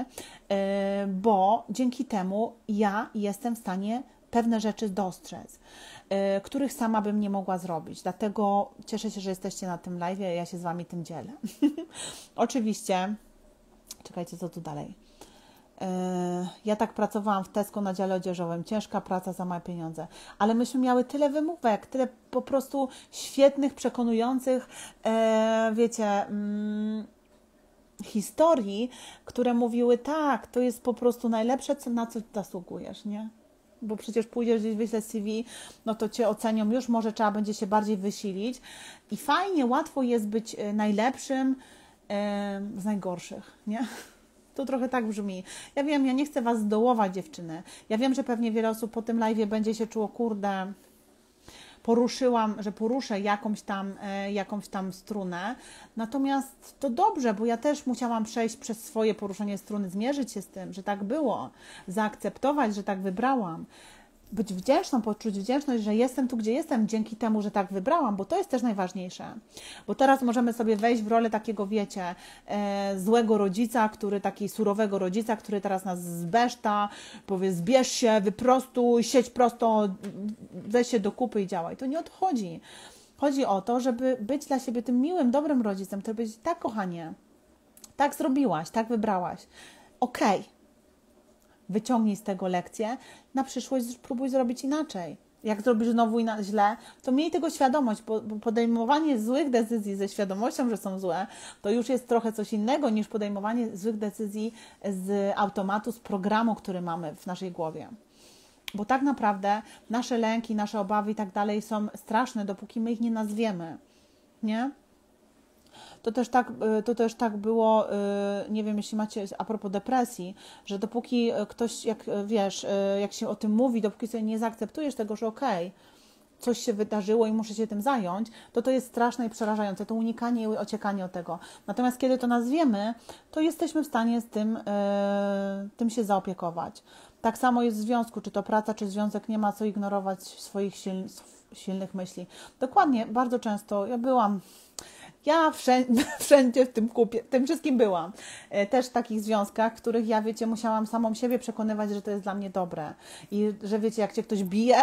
bo dzięki temu ja jestem w stanie pewne rzeczy dostrzec, yy, których sama bym nie mogła zrobić. Dlatego cieszę się, że jesteście na tym live, ja się z Wami tym dzielę. Oczywiście, czekajcie, co tu dalej. Ja tak pracowałam w Tesco na dziale odzieżowym. Ciężka praca za małe pieniądze. Ale myśmy miały tyle wymówek, tyle po prostu świetnych, przekonujących, wiecie, historii, które mówiły tak, to jest po prostu najlepsze, co, na co zasługujesz, nie? Bo przecież pójdziesz gdzieś, wyślesz C V, no to Cię ocenią, już może trzeba będzie się bardziej wysilić i fajnie, łatwo jest być najlepszym z najgorszych, nie? To trochę tak brzmi. Ja wiem, ja nie chcę Was zdołować, dziewczyny. Ja wiem, że pewnie wiele osób po tym live'ie będzie się czuło, kurde, poruszyłam, że poruszę jakąś tam, jakąś tam strunę. Natomiast to dobrze, bo ja też musiałam przejść przez swoje poruszenie struny, zmierzyć się z tym, że tak było, zaakceptować, że tak wybrałam. Być wdzięczną, poczuć wdzięczność, że jestem tu, gdzie jestem, dzięki temu, że tak wybrałam, bo to jest też najważniejsze. Bo teraz możemy sobie wejść w rolę takiego, wiecie, e, złego rodzica, który, taki surowego rodzica, który teraz nas zbeszta, powie, zbierz się, wyprostuj, siedź prosto, weź się do kupy i działaj. To nie o to chodzi. Chodzi o to, żeby być dla siebie tym miłym, dobrym rodzicem, który będzie, tak kochanie, tak zrobiłaś, tak wybrałaś. Okej. Okay. Wyciągnij z tego lekcję, na przyszłość spróbuj zrobić inaczej. Jak zrobisz znowu źle, to miej tego świadomość, bo podejmowanie złych decyzji ze świadomością, że są złe, to już jest trochę coś innego niż podejmowanie złych decyzji z automatu, z programu, który mamy w naszej głowie. Bo tak naprawdę nasze lęki, nasze obawy i tak dalej są straszne, dopóki my ich nie nazwiemy, nie? To też tak, to też tak było, nie wiem, jeśli macie, a propos depresji, że dopóki ktoś, jak wiesz, jak się o tym mówi, dopóki sobie nie zaakceptujesz tego, że okej, okay, coś się wydarzyło i muszę się tym zająć, to to jest straszne i przerażające, to unikanie i ociekanie od tego. Natomiast kiedy to nazwiemy, to jesteśmy w stanie z tym, tym się zaopiekować. Tak samo jest w związku, czy to praca, czy związek, nie ma co ignorować swoich siln, silnych myśli. Dokładnie, bardzo często, ja byłam... Ja wszędzie, wszędzie w tym kupie, w tym wszystkim byłam. Też w takich związkach, w których ja, wiecie, musiałam samą siebie przekonywać, że to jest dla mnie dobre. I że, wiecie, jak Cię ktoś bije,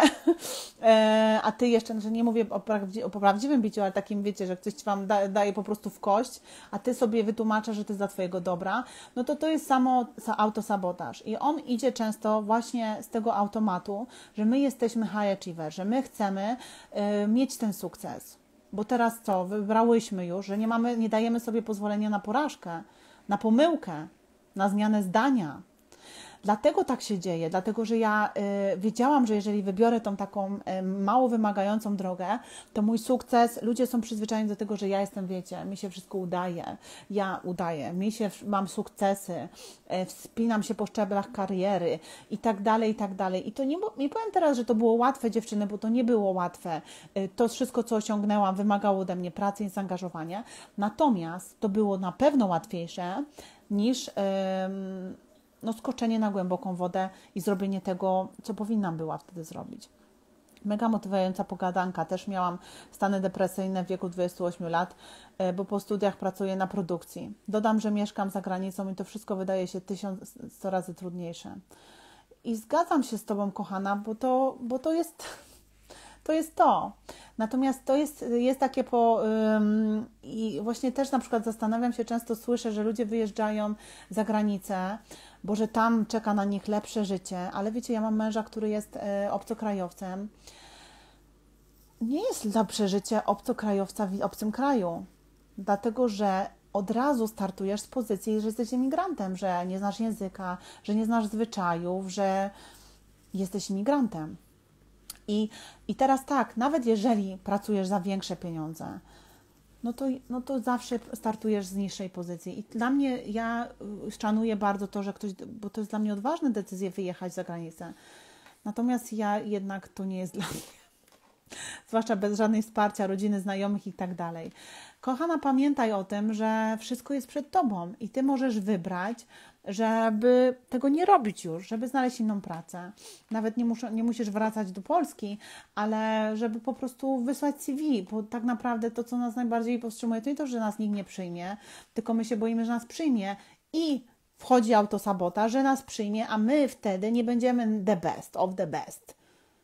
a Ty jeszcze, że nie mówię o, prawdzi o prawdziwym biciu, ale takim, wiecie, że ktoś Ci Wam da, daje po prostu w kość, a Ty sobie wytłumaczasz, że to jest dla Twojego dobra, no to to jest samo autosabotaż. I on idzie często właśnie z tego automatu, że my jesteśmy high achiever, że my chcemy y, mieć ten sukces. Bo teraz co? Wybrałyśmy już, że nie mamy, nie dajemy sobie pozwolenia na porażkę, na pomyłkę, na zmianę zdania. Dlatego tak się dzieje, dlatego że ja y, wiedziałam, że jeżeli wybiorę tą taką y, mało wymagającą drogę, to mój sukces, ludzie są przyzwyczajeni do tego, że ja jestem, wiecie, mi się wszystko udaje, ja udaję, mi się, mam sukcesy, y, wspinam się po szczeblach kariery i tak dalej, i tak dalej. I to nie, nie powiem teraz, że to było łatwe, dziewczyny, bo to nie było łatwe. Y, to wszystko, co osiągnęłam, wymagało ode mnie pracy i zaangażowania. Natomiast to było na pewno łatwiejsze niż... Y, no, skoczenie na głęboką wodę i zrobienie tego, co powinnam była wtedy zrobić. Mega motywująca pogadanka. Też miałam stany depresyjne w wieku dwudziestu ośmiu lat, bo po studiach pracuję na produkcji. Dodam, że mieszkam za granicą i to wszystko wydaje się tysiąc, sto razy trudniejsze. I zgadzam się z Tobą, kochana, bo to, bo to jest... To jest to. Natomiast to jest, jest takie po... Ym, i właśnie też na przykład zastanawiam się, często słyszę, że ludzie wyjeżdżają za granicę, bo że tam czeka na nich lepsze życie, ale wiecie, ja mam męża, który jest y, obcokrajowcem. Nie jest lepsze życie obcokrajowca w obcym kraju, dlatego że od razu startujesz z pozycji, że jesteś imigrantem, że nie znasz języka, że nie znasz zwyczajów, że jesteś imigrantem. I, I teraz tak, nawet jeżeli pracujesz za większe pieniądze, no to, no to zawsze startujesz z niższej pozycji. I dla mnie, ja szanuję bardzo to, że ktoś, bo to jest dla mnie odważna decyzja wyjechać za granicę. Natomiast ja jednak to nie jest dla mnie. Zwłaszcza bez żadnej wsparcia, rodziny, znajomych i tak dalej. Kochana, pamiętaj o tym, że wszystko jest przed Tobą i Ty możesz wybrać, żeby tego nie robić już, żeby znaleźć inną pracę. Nawet nie, muszę, nie musisz wracać do Polski, ale żeby po prostu wysłać C V, bo tak naprawdę to, co nas najbardziej powstrzymuje, to nie to, że nas nikt nie przyjmie, tylko my się boimy, że nas przyjmie i wchodzi autosabota, że nas przyjmie, a my wtedy nie będziemy the best of the best.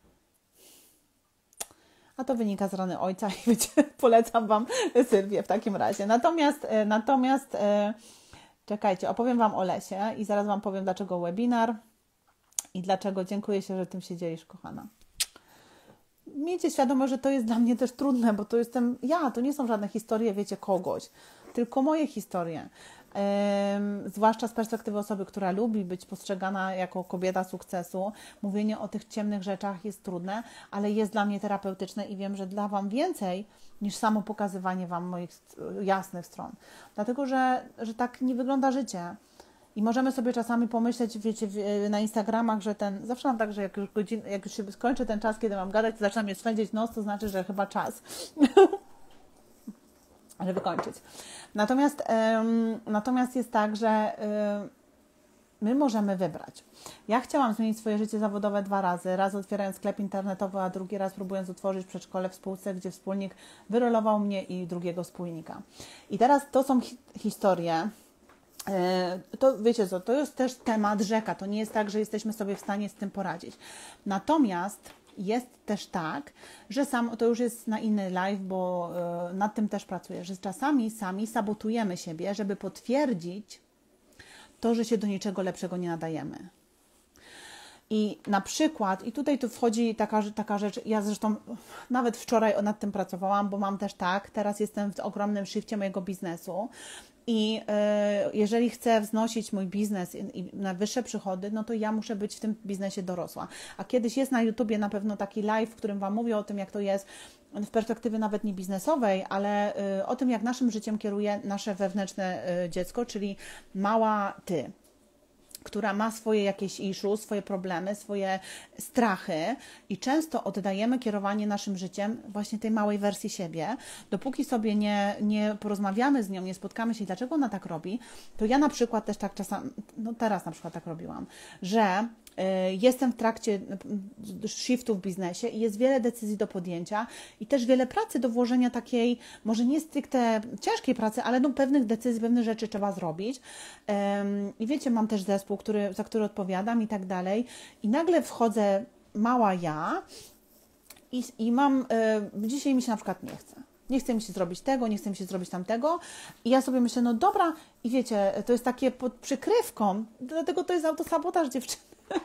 A to wynika z rany ojca i wiecie, polecam Wam Sylwię w takim razie. Natomiast, natomiast Czekajcie, opowiem Wam o lesie i zaraz Wam powiem, dlaczego webinar i dlaczego dziękuję się, że tym się dzielisz, kochana. Miejcie świadomość, że to jest dla mnie też trudne, bo to jestem ja, to nie są żadne historie, wiecie, kogoś, tylko moje historie. Ym, zwłaszcza z perspektywy osoby, która lubi być postrzegana jako kobieta sukcesu. Mówienie o tych ciemnych rzeczach jest trudne, ale jest dla mnie terapeutyczne i wiem, że dla Wam więcej niż samo pokazywanie Wam moich jasnych stron. Dlatego, że, że tak nie wygląda życie. I możemy sobie czasami pomyśleć, wiecie, na Instagramach, że ten, zawsze mam tak, że jak już, godzin, jak już się skończy ten czas, kiedy mam gadać, to zaczynam mnie swędzić nos, to znaczy, że chyba czas, żeby kończyć. Natomiast, ym, natomiast jest tak, że ym, my możemy wybrać. Ja chciałam zmienić swoje życie zawodowe dwa razy. Raz otwierając sklep internetowy, a drugi raz próbując utworzyć przedszkole w spółce, gdzie wspólnik wyrolował mnie i drugiego wspólnika. I teraz to są hi historie. To wiecie co, to jest też temat rzeka. To nie jest tak, że jesteśmy sobie w stanie z tym poradzić. Natomiast jest też tak, że sam, to już jest na inny live, bo y, nad tym też pracuję, że czasami sami sabotujemy siebie, żeby potwierdzić to, że się do niczego lepszego nie nadajemy. I na przykład, i tutaj tu wchodzi taka, taka rzecz, ja zresztą nawet wczoraj nad tym pracowałam, bo mam też tak, teraz jestem w ogromnym shifcie mojego biznesu i y, jeżeli chcę wznosić mój biznes i, i na wyższe przychody, no to ja muszę być w tym biznesie dorosła. A kiedyś jest na YouTubie na pewno taki live, w którym Wam mówię o tym, jak to jest w perspektywie nawet nie biznesowej, ale y, o tym, jak naszym życiem kieruje nasze wewnętrzne y, dziecko, czyli mała ty, która ma swoje jakieś issue, swoje problemy, swoje strachy i często oddajemy kierowanie naszym życiem właśnie tej małej wersji siebie. Dopóki sobie nie, nie porozmawiamy z nią, nie spotkamy się, dlaczego ona tak robi, to ja na przykład też tak czasami, no teraz na przykład tak robiłam, że jestem w trakcie shiftu w biznesie i jest wiele decyzji do podjęcia i też wiele pracy do włożenia takiej, może nie stricte ciężkiej pracy, ale no pewnych decyzji, pewnych rzeczy trzeba zrobić. I wiecie, mam też zespół, który, za który odpowiadam i tak dalej. I nagle wchodzę mała ja i, i mam, dzisiaj mi się na przykład nie chce. Nie chce mi się zrobić tego, nie chce mi się zrobić tamtego. I ja sobie myślę, no dobra, i wiecie, to jest takie pod przykrywką, dlatego to jest autosabotaż, dziewczyny.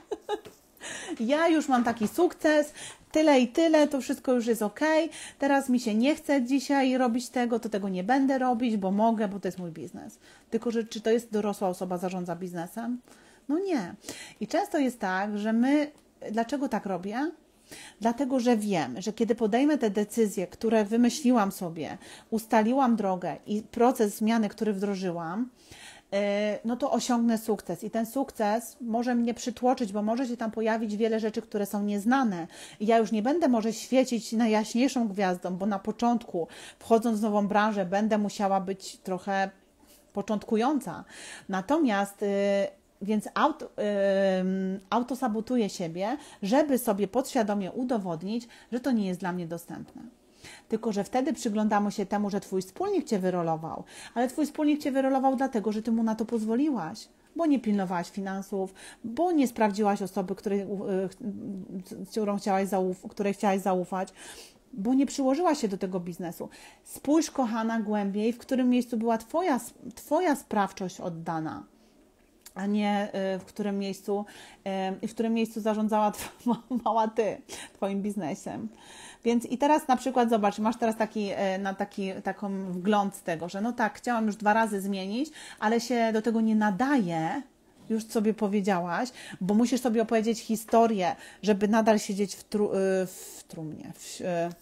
Ja już mam taki sukces, tyle i tyle, to wszystko już jest ok. Teraz mi się nie chce dzisiaj robić tego, to tego nie będę robić, bo mogę, bo to jest mój biznes. Tylko, że czy to jest dorosła osoba, zarządza biznesem? No nie. I często jest tak, że my, dlaczego tak robię? Dlatego, że wiem, że kiedy podejmę te decyzje, które wymyśliłam sobie, ustaliłam drogę i proces zmiany, który wdrożyłam, no to osiągnę sukces. I ten sukces może mnie przytłoczyć, bo może się tam pojawić wiele rzeczy, które są nieznane. I ja już nie będę może świecić najjaśniejszą gwiazdą, bo na początku, wchodząc w nową branżę, będę musiała być trochę początkująca. Natomiast Więc auto, yy, autosabotuję siebie, żeby sobie podświadomie udowodnić, że to nie jest dla mnie dostępne. Tylko że wtedy przyglądamy się temu, że Twój wspólnik Cię wyrolował, ale Twój wspólnik Cię wyrolował dlatego, że Ty mu na to pozwoliłaś, bo nie pilnowałaś finansów, bo nie sprawdziłaś osoby, której, yy, którą chciałaś zauf- której chciałaś zaufać, bo nie przyłożyła się do tego biznesu. Spójrz, kochana, głębiej, w którym miejscu była Twoja, twoja sprawczość oddana, a nie w którym miejscu i w którym miejscu zarządzała mała ty Twoim biznesem. Więc i teraz na przykład zobacz, masz teraz taki, na taki taką wgląd z tego, że no tak, chciałam już dwa razy zmienić, ale się do tego nie nadaje, już sobie powiedziałaś, bo musisz sobie opowiedzieć historię, żeby nadal siedzieć w, tru, w trumnie, w,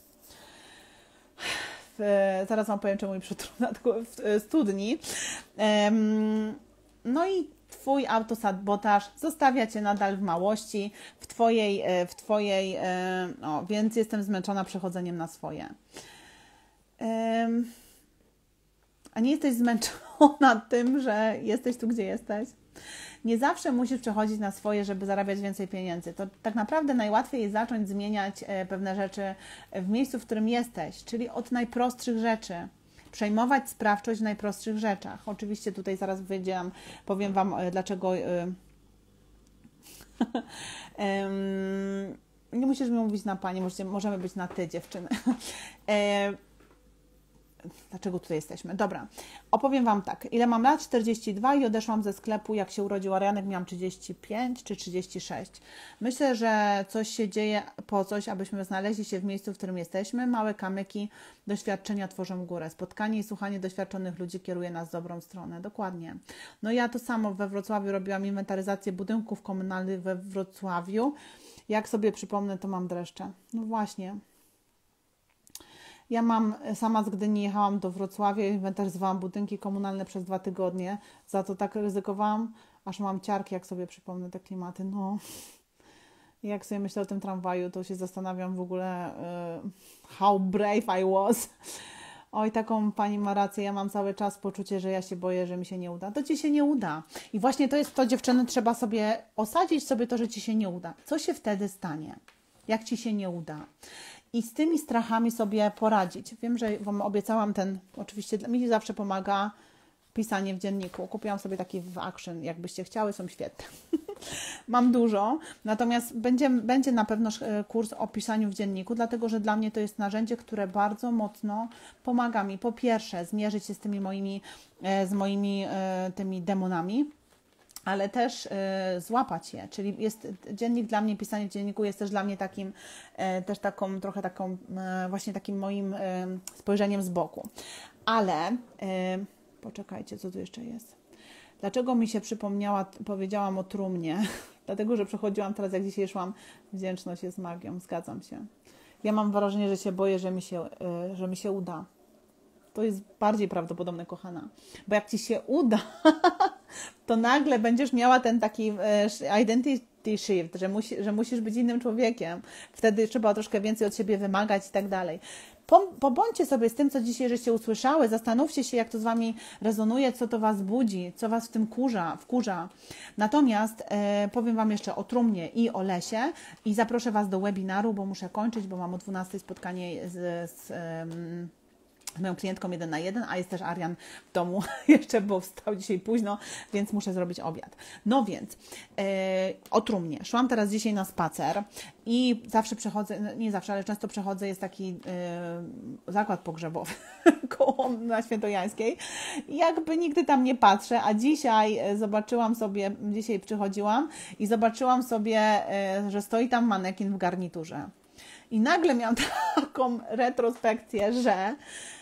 w, zaraz Wam powiem, czemu mi przytrudna, tylko w studni. No i Twój autosabotaż zostawia Cię nadal w małości, w Twojej, w Twojej, o, więc jestem zmęczona przechodzeniem na swoje. A nie jesteś zmęczona tym, że jesteś tu, gdzie jesteś? Nie zawsze musisz przechodzić na swoje, żeby zarabiać więcej pieniędzy. To tak naprawdę najłatwiej jest zacząć zmieniać pewne rzeczy w miejscu, w którym jesteś, czyli od najprostszych rzeczy. Przejmować sprawczość w najprostszych rzeczach. Oczywiście tutaj zaraz wyjdziemy, powiem Wam, dlaczego... Nie musisz mi mówić na Pani, możecie, możemy być na Ty, dziewczyny. Dlaczego tutaj jesteśmy? Dobra, opowiem Wam tak. Ile mam lat? czterdzieści dwa i odeszłam ze sklepu, jak się urodził Arianek, miałam trzydzieści pięć czy trzydzieści sześć. Myślę, że coś się dzieje po coś, abyśmy znaleźli się w miejscu, w którym jesteśmy. Małe kamyki doświadczenia tworzą górę. Spotkanie i słuchanie doświadczonych ludzi kieruje nas w dobrą stronę. Dokładnie. No ja to samo we Wrocławiu robiłam inwentaryzację budynków komunalnych we Wrocławiu. Jak sobie przypomnę, to mam dreszcze. No właśnie. Ja mam, sama z Gdyni jechałam do Wrocławia i inwentaryzowałam budynki komunalne przez dwa tygodnie. Za to tak ryzykowałam, aż mam ciarki, jak sobie przypomnę te klimaty. No, jak sobie myślę o tym tramwaju, to się zastanawiam w ogóle uh, how brave I was. Oj, taką pani ma rację, ja mam cały czas poczucie, że ja się boję, że mi się nie uda. To Ci się nie uda. I właśnie to jest to, dziewczyny, trzeba sobie osadzić sobie to, że Ci się nie uda. Co się wtedy stanie, jak Ci się nie uda? I z tymi strachami sobie poradzić. Wiem, że Wam obiecałam ten, oczywiście mi zawsze pomaga pisanie w dzienniku. Kupiłam sobie taki w Action, jakbyście chciały, są świetne. Mam dużo, natomiast będzie, będzie na pewno kurs o pisaniu w dzienniku, dlatego że dla mnie to jest narzędzie, które bardzo mocno pomaga mi po pierwsze zmierzyć się z tymi moimi, z moimi tymi demonami, ale też y, złapać je, czyli jest dziennik dla mnie, pisanie w dzienniku jest też dla mnie takim, y, też taką, trochę taką, y, właśnie takim moim y, spojrzeniem z boku. Ale, y, poczekajcie, co tu jeszcze jest? Dlaczego mi się przypomniała, powiedziałam o trumnie? Dlatego, że przechodziłam teraz, jak dzisiaj szłam, wdzięczność jest magią, zgadzam się. Ja mam wrażenie, że się boję, że mi się, y, że mi się uda. To jest bardziej prawdopodobne, kochana. Bo jak Ci się uda, to nagle będziesz miała ten taki identity shift, że, musi, że musisz być innym człowiekiem. Wtedy trzeba troszkę więcej od siebie wymagać i tak dalej. Pobądźcie sobie z tym, co dzisiaj żeście usłyszały. Zastanówcie się, jak to z Wami rezonuje, co to Was budzi, co Was w tym kurza, wkurza. Natomiast e, powiem Wam jeszcze o trumnie i o lesie i zaproszę Was do webinaru, bo muszę kończyć, bo mam o dwunastej spotkanie z... z um, z moją klientką jeden na jeden, a jest też Arian w domu jeszcze, bo wstał dzisiaj późno, więc muszę zrobić obiad. No więc, yy, o trumnie. Szłam teraz dzisiaj na spacer i zawsze przechodzę, nie zawsze, ale często przechodzę, jest taki yy, zakład pogrzebowy koło na Świętojańskiej. Jakby nigdy tam nie patrzę, a dzisiaj zobaczyłam sobie, dzisiaj przychodziłam i zobaczyłam sobie, yy, że stoi tam manekin w garniturze. I nagle miałam taką retrospekcję, że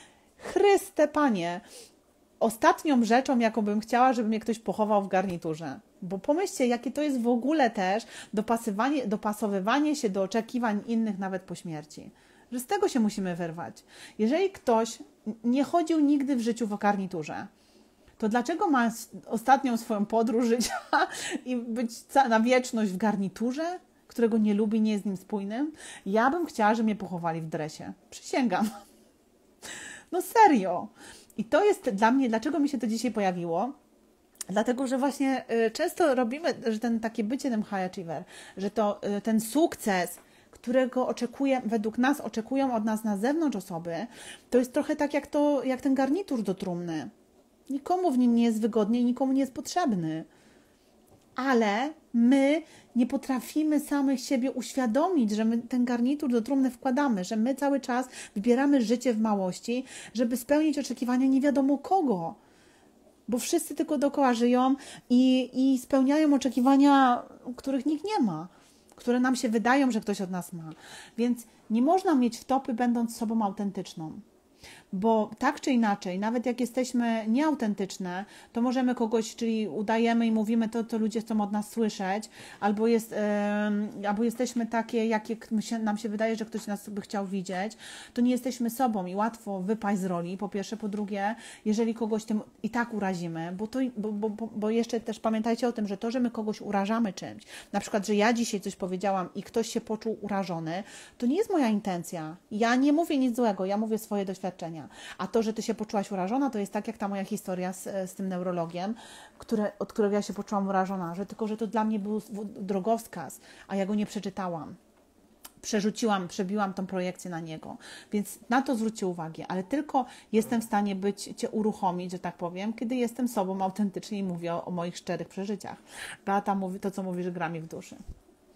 Chryste Panie, ostatnią rzeczą, jaką bym chciała, żeby mnie ktoś pochował w garniturze. Bo pomyślcie, jakie to jest w ogóle też dopasowanie, dopasowywanie się do oczekiwań innych nawet po śmierci. Że z tego się musimy wyrwać. Jeżeli ktoś nie chodził nigdy w życiu w garniturze, to dlaczego ma ostatnią swoją podróż życia i być na wieczność w garniturze, którego nie lubi, nie jest z nim spójnym? Ja bym chciała, żeby mnie pochowali w dresie. Przysięgam. No serio. I to jest dla mnie, dlaczego mi się to dzisiaj pojawiło? Dlatego, że właśnie y, często robimy, że ten takie bycie tym high achiever, że to y, ten sukces, którego oczekuje, według nas oczekują od nas na zewnątrz osoby, to jest trochę tak jak, to, jak ten garnitur do trumny. Nikomu w nim nie jest wygodnie i nikomu nie jest potrzebny. Ale my nie potrafimy samych siebie uświadomić, że my ten garnitur do trumny wkładamy, że my cały czas wybieramy życie w małości, żeby spełnić oczekiwania nie wiadomo kogo. Bo wszyscy tylko dookoła żyją i, i spełniają oczekiwania, których nikt nie ma, które nam się wydają, że ktoś od nas ma. Więc nie można mieć wtopy, będąc sobą autentyczną. Bo tak czy inaczej, nawet jak jesteśmy nieautentyczne, to możemy kogoś, czyli udajemy i mówimy to, co ludzie chcą od nas słyszeć, albo, jest, yy, albo jesteśmy takie, jakie się, nam się wydaje, że ktoś nas by chciał widzieć, to nie jesteśmy sobą i łatwo wypaść z roli, po pierwsze, po drugie, jeżeli kogoś tym i tak urazimy, bo, to, bo, bo, bo jeszcze też pamiętajcie o tym, że to, że my kogoś urażamy czymś, na przykład, że ja dzisiaj coś powiedziałam i ktoś się poczuł urażony, to nie jest moja intencja. Ja nie mówię nic złego, ja mówię swoje doświadczenia. A to, że Ty się poczułaś urażona, to jest tak jak ta moja historia z, z tym neurologiem, które, od którego ja się poczułam urażona, że tylko, że to dla mnie był drogowskaz, a ja go nie przeczytałam. Przerzuciłam, przebiłam tą projekcję na niego. Więc na to zwróćcie uwagę, ale tylko jestem w stanie być, Cię uruchomić, że tak powiem, kiedy jestem sobą autentycznie i mówię o, o moich szczerych przeżyciach. Beata mówi to, co mówi, że gra mi w duszy.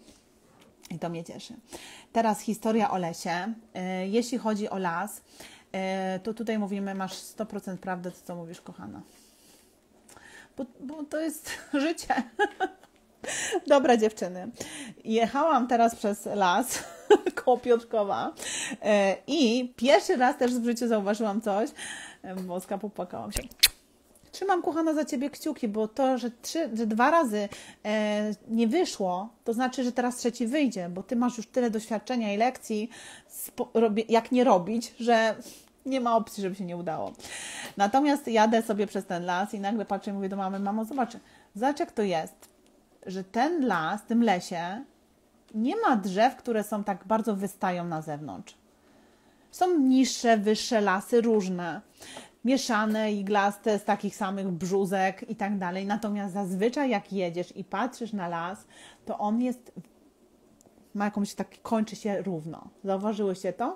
I to mnie cieszy. Teraz historia o lesie. Jeśli chodzi o las, to tutaj mówimy, masz sto procent prawdy, to co mówisz, kochana. Bo, bo to jest życie. Dobra, dziewczyny. Jechałam teraz przez las koło Piotrkowa i pierwszy raz też w życiu zauważyłam coś. Boska, popłakałam się. Trzymam, kochana, za Ciebie kciuki, bo to, że, trzy, że dwa razy e, nie wyszło, to znaczy, że teraz trzeci wyjdzie, bo Ty masz już tyle doświadczenia i lekcji, jak nie robić, że nie ma opcji, żeby się nie udało. Natomiast jadę sobie przez ten las i nagle patrzę i mówię do mamy, mamo, zobacz, zobacz jak to jest, że ten las, w tym lesie nie ma drzew, które są tak bardzo wystają na zewnątrz. Są niższe, wyższe lasy, różne, mieszane, iglaste, z takich samych brzózek i tak dalej. Natomiast zazwyczaj jak jedziesz i patrzysz na las, to on jest, ma jakąś tak, kończy się równo. Zauważyłyście to?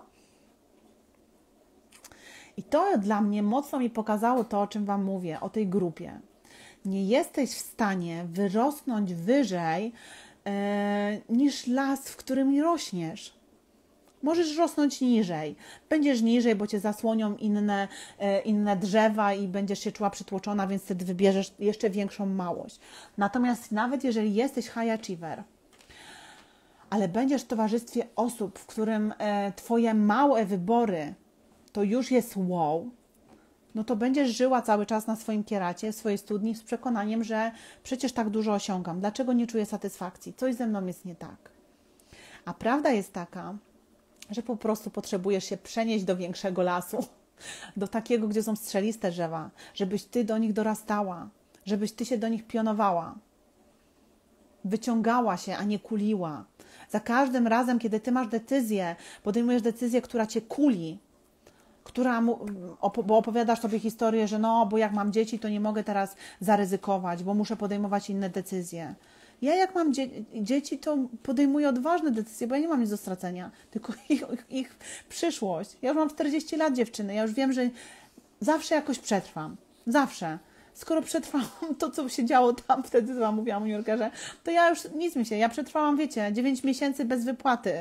I to dla mnie mocno mi pokazało to, o czym Wam mówię, o tej grupie. Nie jesteś w stanie wyrosnąć wyżej e, niż las, w którym rośniesz. Możesz rosnąć niżej. Będziesz niżej, bo Cię zasłonią inne, e, inne drzewa i będziesz się czuła przytłoczona, więc wtedy wybierzesz jeszcze większą małość. Natomiast nawet jeżeli jesteś high achiever, ale będziesz w towarzystwie osób, w którym e, Twoje małe wybory to już jest wow, no to będziesz żyła cały czas na swoim kieracie, w swojej studni z przekonaniem, że przecież tak dużo osiągam. Dlaczego nie czuję satysfakcji? Coś ze mną jest nie tak. A prawda jest taka, że po prostu potrzebujesz się przenieść do większego lasu, do takiego, gdzie są strzeliste drzewa, żebyś Ty do nich dorastała, żebyś Ty się do nich pionowała, wyciągała się, a nie kuliła. Za każdym razem, kiedy Ty masz decyzję, podejmujesz decyzję, która Cię kuli, która mu, bo opowiadasz sobie historię, że no, bo jak mam dzieci, to nie mogę teraz zaryzykować, bo muszę podejmować inne decyzje. Ja jak mam dzie dzieci, to podejmuję odważne decyzje, bo ja nie mam nic do stracenia, tylko ich, ich, ich przyszłość. Ja już mam czterdzieści lat, dziewczyny, ja już wiem, że zawsze jakoś przetrwam. Zawsze. Skoro przetrwałam to, co się działo tam, wtedy co Wam mówiłam u New Yorkerze, to ja już nic mi się, ja przetrwałam, wiecie, dziewięć miesięcy bez wypłaty.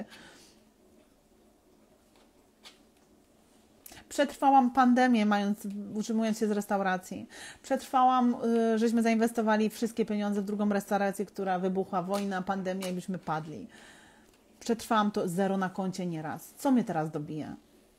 Przetrwałam pandemię, mając, utrzymując się z restauracji. Przetrwałam, yy, żeśmy zainwestowali wszystkie pieniądze w drugą restaurację, która wybuchła, wojna, pandemia i byśmy padli. Przetrwałam to zero na koncie nieraz. Co mnie teraz dobije?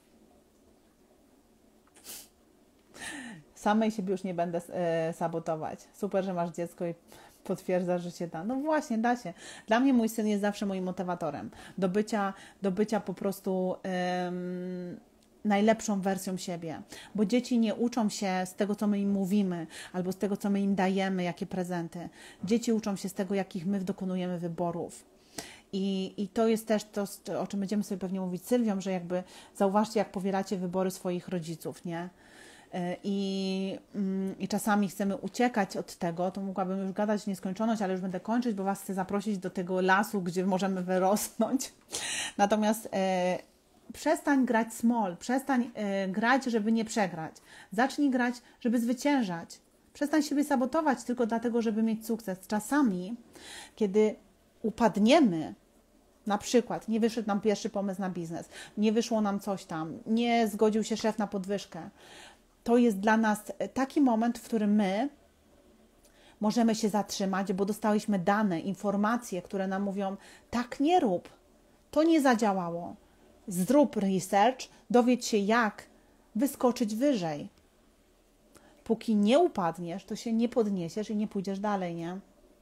Samej siebie już nie będę yy, sabotować. Super, że masz dziecko i potwierdzasz, że się da. No właśnie, da się. Dla mnie mój syn jest zawsze moim motywatorem. Do bycia, do bycia po prostu... Yy, najlepszą wersją siebie, bo dzieci nie uczą się z tego, co my im mówimy, albo z tego, co my im dajemy, jakie prezenty. Dzieci uczą się z tego, jakich my dokonujemy wyborów. I, i to jest też to, o czym będziemy sobie pewnie mówić z Sylwią, że jakby zauważcie, jak powielacie wybory swoich rodziców, nie? I, I czasami chcemy uciekać od tego, to mogłabym już gadać w nieskończoność, ale już będę kończyć, bo Was chcę zaprosić do tego lasu, gdzie możemy wyrosnąć. Natomiast e, przestań grać small, przestań y, grać, żeby nie przegrać. Zacznij grać, żeby zwyciężać. Przestań siebie sabotować tylko dlatego, żeby mieć sukces. Czasami, kiedy upadniemy, na przykład nie wyszedł nam pierwszy pomysł na biznes, nie wyszło nam coś tam, nie zgodził się szef na podwyżkę, to jest dla nas taki moment, w którym my możemy się zatrzymać, bo dostałyśmy dane, informacje, które nam mówią, tak nie rób, to nie zadziałało. Zrób research, dowiedz się, jak wyskoczyć wyżej. Póki nie upadniesz, to się nie podniesiesz i nie pójdziesz dalej, nie?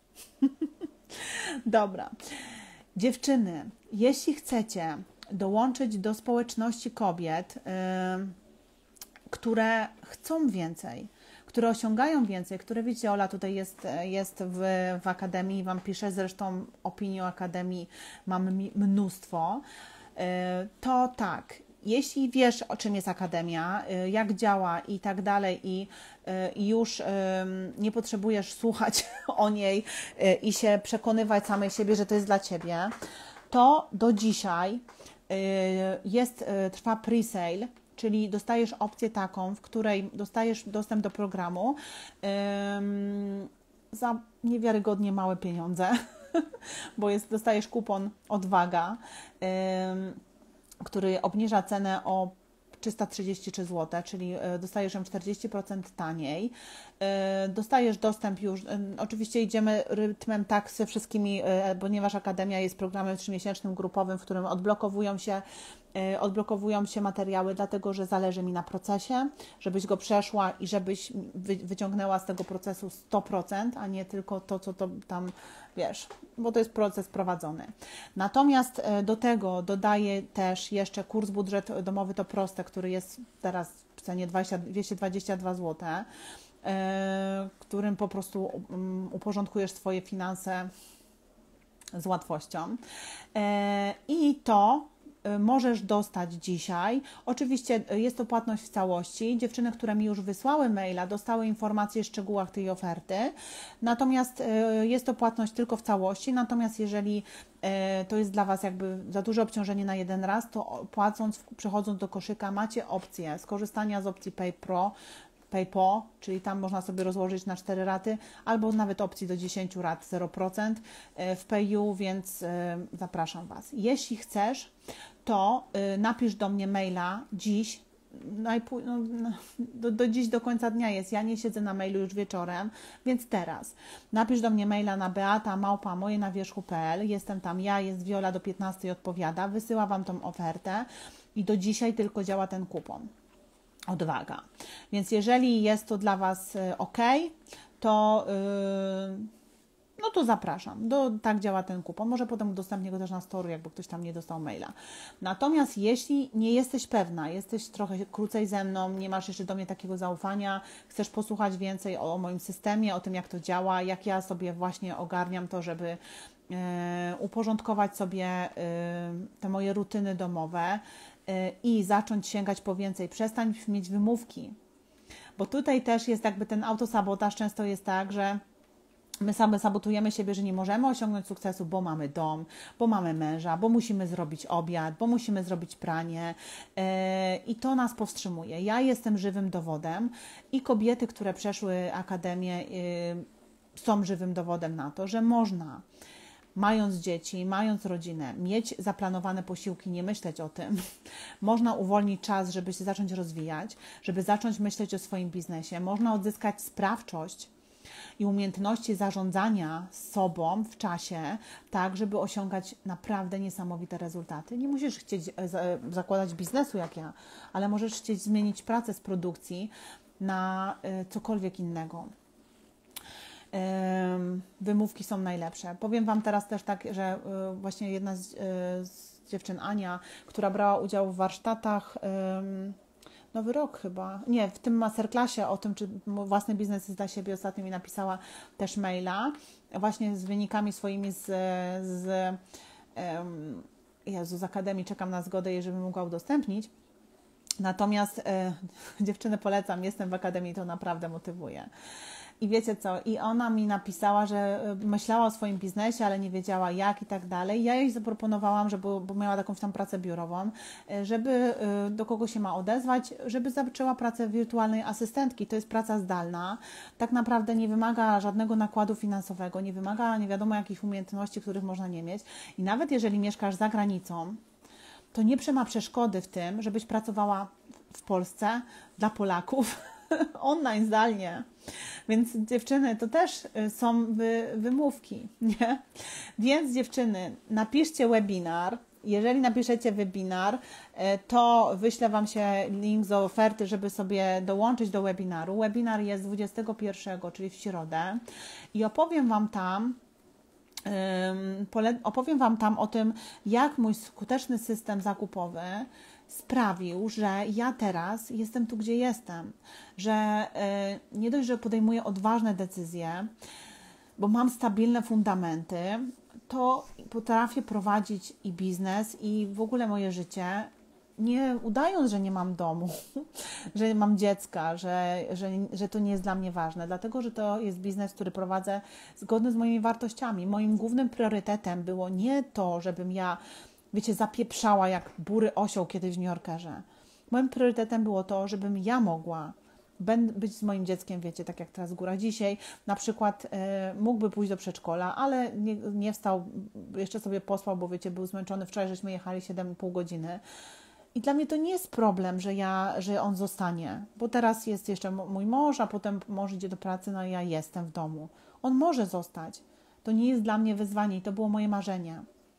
Dobra. Dziewczyny, jeśli chcecie dołączyć do społeczności kobiet, yy, które chcą więcej, które osiągają więcej, które widzicie, Ola tutaj jest, jest w, w Akademii, Wam piszę, zresztą opinii o Akademii mamy mnóstwo, to tak, jeśli wiesz, o czym jest Akademia, jak działa i tak dalej i, i już nie potrzebujesz słuchać o niej i się przekonywać samej siebie, że to jest dla Ciebie, to do dzisiaj jest, trwa pre-sale, czyli dostajesz opcję taką, w której dostajesz dostęp do programu za niewiarygodnie małe pieniądze, bo jest, dostajesz kupon Odwaga, który obniża cenę o trzysta trzydzieści trzy złote, czyli dostajesz ją czterdzieści procent taniej. Dostajesz dostęp już, oczywiście idziemy rytmem tak ze wszystkimi, ponieważ Akademia jest programem trzymiesięcznym grupowym, w którym odblokowują się odblokowują się materiały, dlatego że zależy mi na procesie, żebyś go przeszła i żebyś wyciągnęła z tego procesu sto procent, a nie tylko to, co to tam, wiesz, bo to jest proces prowadzony. Natomiast do tego dodaję też jeszcze kurs Budżet Domowy to Proste, który jest teraz w cenie dwieście dwadzieścia dwa złote, którym po prostu uporządkujesz swoje finanse z łatwością. I to możesz dostać dzisiaj. Oczywiście jest to płatność w całości. Dziewczyny, które mi już wysłały maila, dostały informacje o szczegółach tej oferty. Natomiast jest to płatność tylko w całości. Natomiast jeżeli to jest dla Was jakby za duże obciążenie na jeden raz, to płacąc, przechodząc do koszyka, macie opcję skorzystania z opcji Pay Pro, PayPal, czyli tam można sobie rozłożyć na cztery raty, albo nawet opcji do dziesięć rat zero procent w Payu, więc zapraszam Was. Jeśli chcesz, to napisz do mnie maila dziś, najpój, no, do, do dziś do końca dnia jest, ja nie siedzę na mailu już wieczorem, więc teraz napisz do mnie maila na beata małpa mojenawierzchu kropka p l, jestem tam ja, jest Wiola, do piętnastej odpowiada, wysyła Wam tą ofertę i do dzisiaj tylko działa ten kupon. Odwaga. Więc jeżeli jest to dla Was ok, to, yy, no to zapraszam. Do, tak działa ten kupon. Może potem udostępnię go też na story, jakby ktoś tam nie dostał maila. Natomiast jeśli nie jesteś pewna, jesteś trochę krócej ze mną, nie masz jeszcze do mnie takiego zaufania, chcesz posłuchać więcej o, o moim systemie, o tym, jak to działa, jak ja sobie właśnie ogarniam to, żeby yy, uporządkować sobie yy, te moje rutyny domowe, i zacząć sięgać po więcej, przestań mieć wymówki, bo tutaj też jest jakby ten autosabotaż, często jest tak, że my same sabotujemy siebie, że nie możemy osiągnąć sukcesu, bo mamy dom, bo mamy męża, bo musimy zrobić obiad, bo musimy zrobić pranie yy, i to nas powstrzymuje. Ja jestem żywym dowodem i kobiety, które przeszły Akademię, yy, są żywym dowodem na to, że można, mając dzieci, mając rodzinę, mieć zaplanowane posiłki, nie myśleć o tym, można uwolnić czas, żeby się zacząć rozwijać, żeby zacząć myśleć o swoim biznesie, można odzyskać sprawczość i umiejętności zarządzania sobą w czasie, tak, żeby osiągać naprawdę niesamowite rezultaty. Nie musisz chcieć zakładać biznesu jak ja, ale możesz chcieć zmienić pracę z produkcji na cokolwiek innego. Wymówki są najlepsze. Powiem Wam teraz też tak, że właśnie jedna z, z dziewczyn, Ania, która brała udział w warsztatach Nowy Rok chyba, nie, w tym masterclassie o tym, czy własny biznes jest dla siebie, ostatnio mi napisała też maila, właśnie z wynikami swoimi z, z, Jezu, z Akademii, czekam na zgodę, jeżeli mogła udostępnić. Natomiast e, dziewczyny polecam, jestem w Akademii, to naprawdę motywuje. I wiecie co, i ona mi napisała, że myślała o swoim biznesie, ale nie wiedziała jak i tak dalej. Ja jej zaproponowałam, żeby, bo miała taką tam pracę biurową, żeby do kogo się ma odezwać, żeby zaczęła pracę wirtualnej asystentki. To jest praca zdalna, tak naprawdę nie wymaga żadnego nakładu finansowego, nie wymaga nie wiadomo jakich umiejętności, których można nie mieć. I nawet jeżeli mieszkasz za granicą, to nie ma przeszkody w tym, żebyś pracowała w Polsce dla Polaków online, zdalnie. Więc dziewczyny, to też są wy, wymówki, nie? Więc dziewczyny, napiszcie webinar. Jeżeli napiszecie webinar, to wyślę Wam się link z oferty, żeby sobie dołączyć do webinaru. Webinar jest dwudziestego pierwszego, czyli w środę i opowiem Wam tam, opowiem Wam tam o tym, jak mój skuteczny system zakupowy sprawił, że ja teraz jestem tu, gdzie jestem, że nie dość, że podejmuję odważne decyzje, bo mam stabilne fundamenty, to potrafię prowadzić i biznes, i w ogóle moje życie, nie udając, że nie mam domu, że mam dziecka, że, że, że to nie jest dla mnie ważne, dlatego, że to jest biznes, który prowadzę zgodny z moimi wartościami. Moim głównym priorytetem było nie to, żebym ja, wiecie, zapieprzała jak bury osioł kiedyś w New Yorkerze. Moim priorytetem było to, żebym ja mogła być z moim dzieckiem, wiecie, tak jak teraz góra dzisiaj, na przykład e, mógłby pójść do przedszkola, ale nie, nie wstał, jeszcze sobie pospał, bo wiecie, był zmęczony, wczoraj żeśmy jechali siedem i pół godziny I dla mnie to nie jest problem, że, ja, że on zostanie, bo teraz jest jeszcze mój mąż, a potem mąż idzie do pracy, no i ja jestem w domu. On może zostać. To nie jest dla mnie wyzwanie i to było moje marzenie.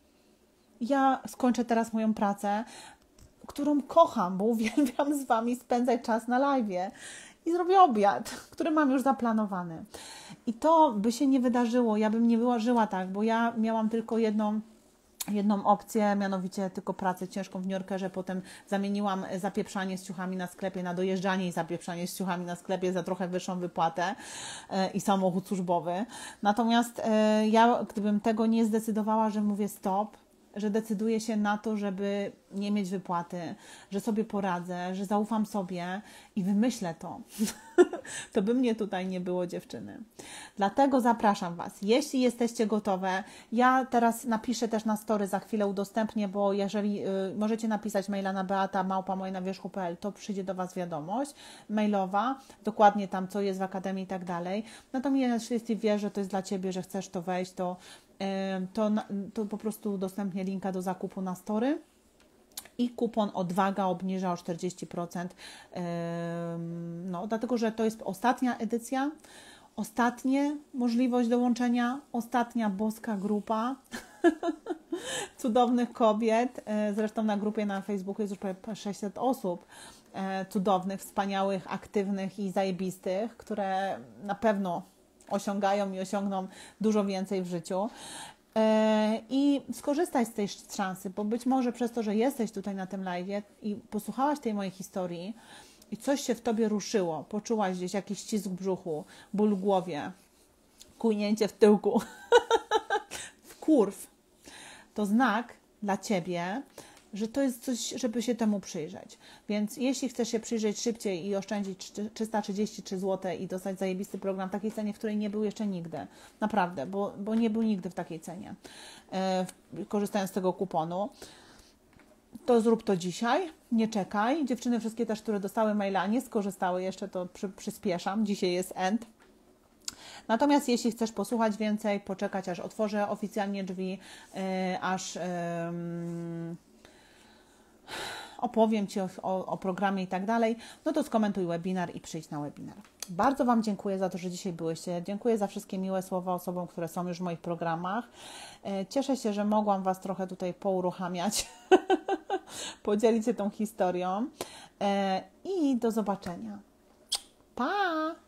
Ja skończę teraz moją pracę, którą kocham, bo uwielbiam z Wami spędzać czas na live'ie i zrobię obiad, który mam już zaplanowany. I to by się nie wydarzyło, ja bym nie była żyła tak, bo ja miałam tylko jedną jedną opcję, mianowicie tylko pracę ciężką w New Yorkerze, potem zamieniłam zapieprzanie z ciuchami na sklepie na dojeżdżanie i zapieprzanie z ciuchami na sklepie za trochę wyższą wypłatę e, i samochód służbowy. Natomiast e, ja, gdybym tego nie zdecydowała, że mówię stop, że decyduję się na to, żeby nie mieć wypłaty, że sobie poradzę, że zaufam sobie i wymyślę to, to by mnie tutaj nie było, dziewczyny. Dlatego zapraszam Was, jeśli jesteście gotowe, ja teraz napiszę też na story, za chwilę udostępnię, bo jeżeli y, możecie napisać maila na beata małpa moje na wierzchu kropka p l, to przyjdzie do Was wiadomość mailowa, dokładnie tam, co jest w Akademii i tak dalej. Natomiast jeśli wiesz, że to jest dla Ciebie, że chcesz to wejść, to To, to po prostu udostępnię linka do zakupu na story i kupon Odwaga obniża o czterdzieści procent, no, dlatego, że to jest ostatnia edycja, ostatnia możliwość dołączenia, ostatnia boska grupa cudownych kobiet, zresztą na grupie na Facebooku jest już prawie sześćset osób, cudownych, wspaniałych, aktywnych i zajebistych, które na pewno osiągają i osiągną dużo więcej w życiu. I skorzystaj z tej szansy, bo być może przez to, że jesteś tutaj na tym live'ie i posłuchałaś tej mojej historii i coś się w Tobie ruszyło, poczułaś gdzieś jakiś ścisk w brzuchu, ból w głowie, kujnięcie w tyłku, wkurw, to znak dla Ciebie, że to jest coś, żeby się temu przyjrzeć. Więc jeśli chcesz się przyjrzeć szybciej i oszczędzić trzysta trzydzieści trzy złote i dostać zajebisty program w takiej cenie, w której nie był jeszcze nigdy, naprawdę, bo, bo nie był nigdy w takiej cenie, e, korzystając z tego kuponu, to zrób to dzisiaj, nie czekaj. Dziewczyny wszystkie też, które dostały maila, a nie skorzystały jeszcze, to przy, przyspieszam, dzisiaj jest end. Natomiast jeśli chcesz posłuchać więcej, poczekać aż otworzę oficjalnie drzwi, e, aż... E, opowiem Ci o, o, o programie i tak dalej, no to skomentuj webinar i przyjdź na webinar. Bardzo Wam dziękuję za to, że dzisiaj byłyście. Dziękuję za wszystkie miłe słowa osobom, które są już w moich programach. Cieszę się, że mogłam Was trochę tutaj pouruchamiać, podzielić się tą historią i do zobaczenia. Pa!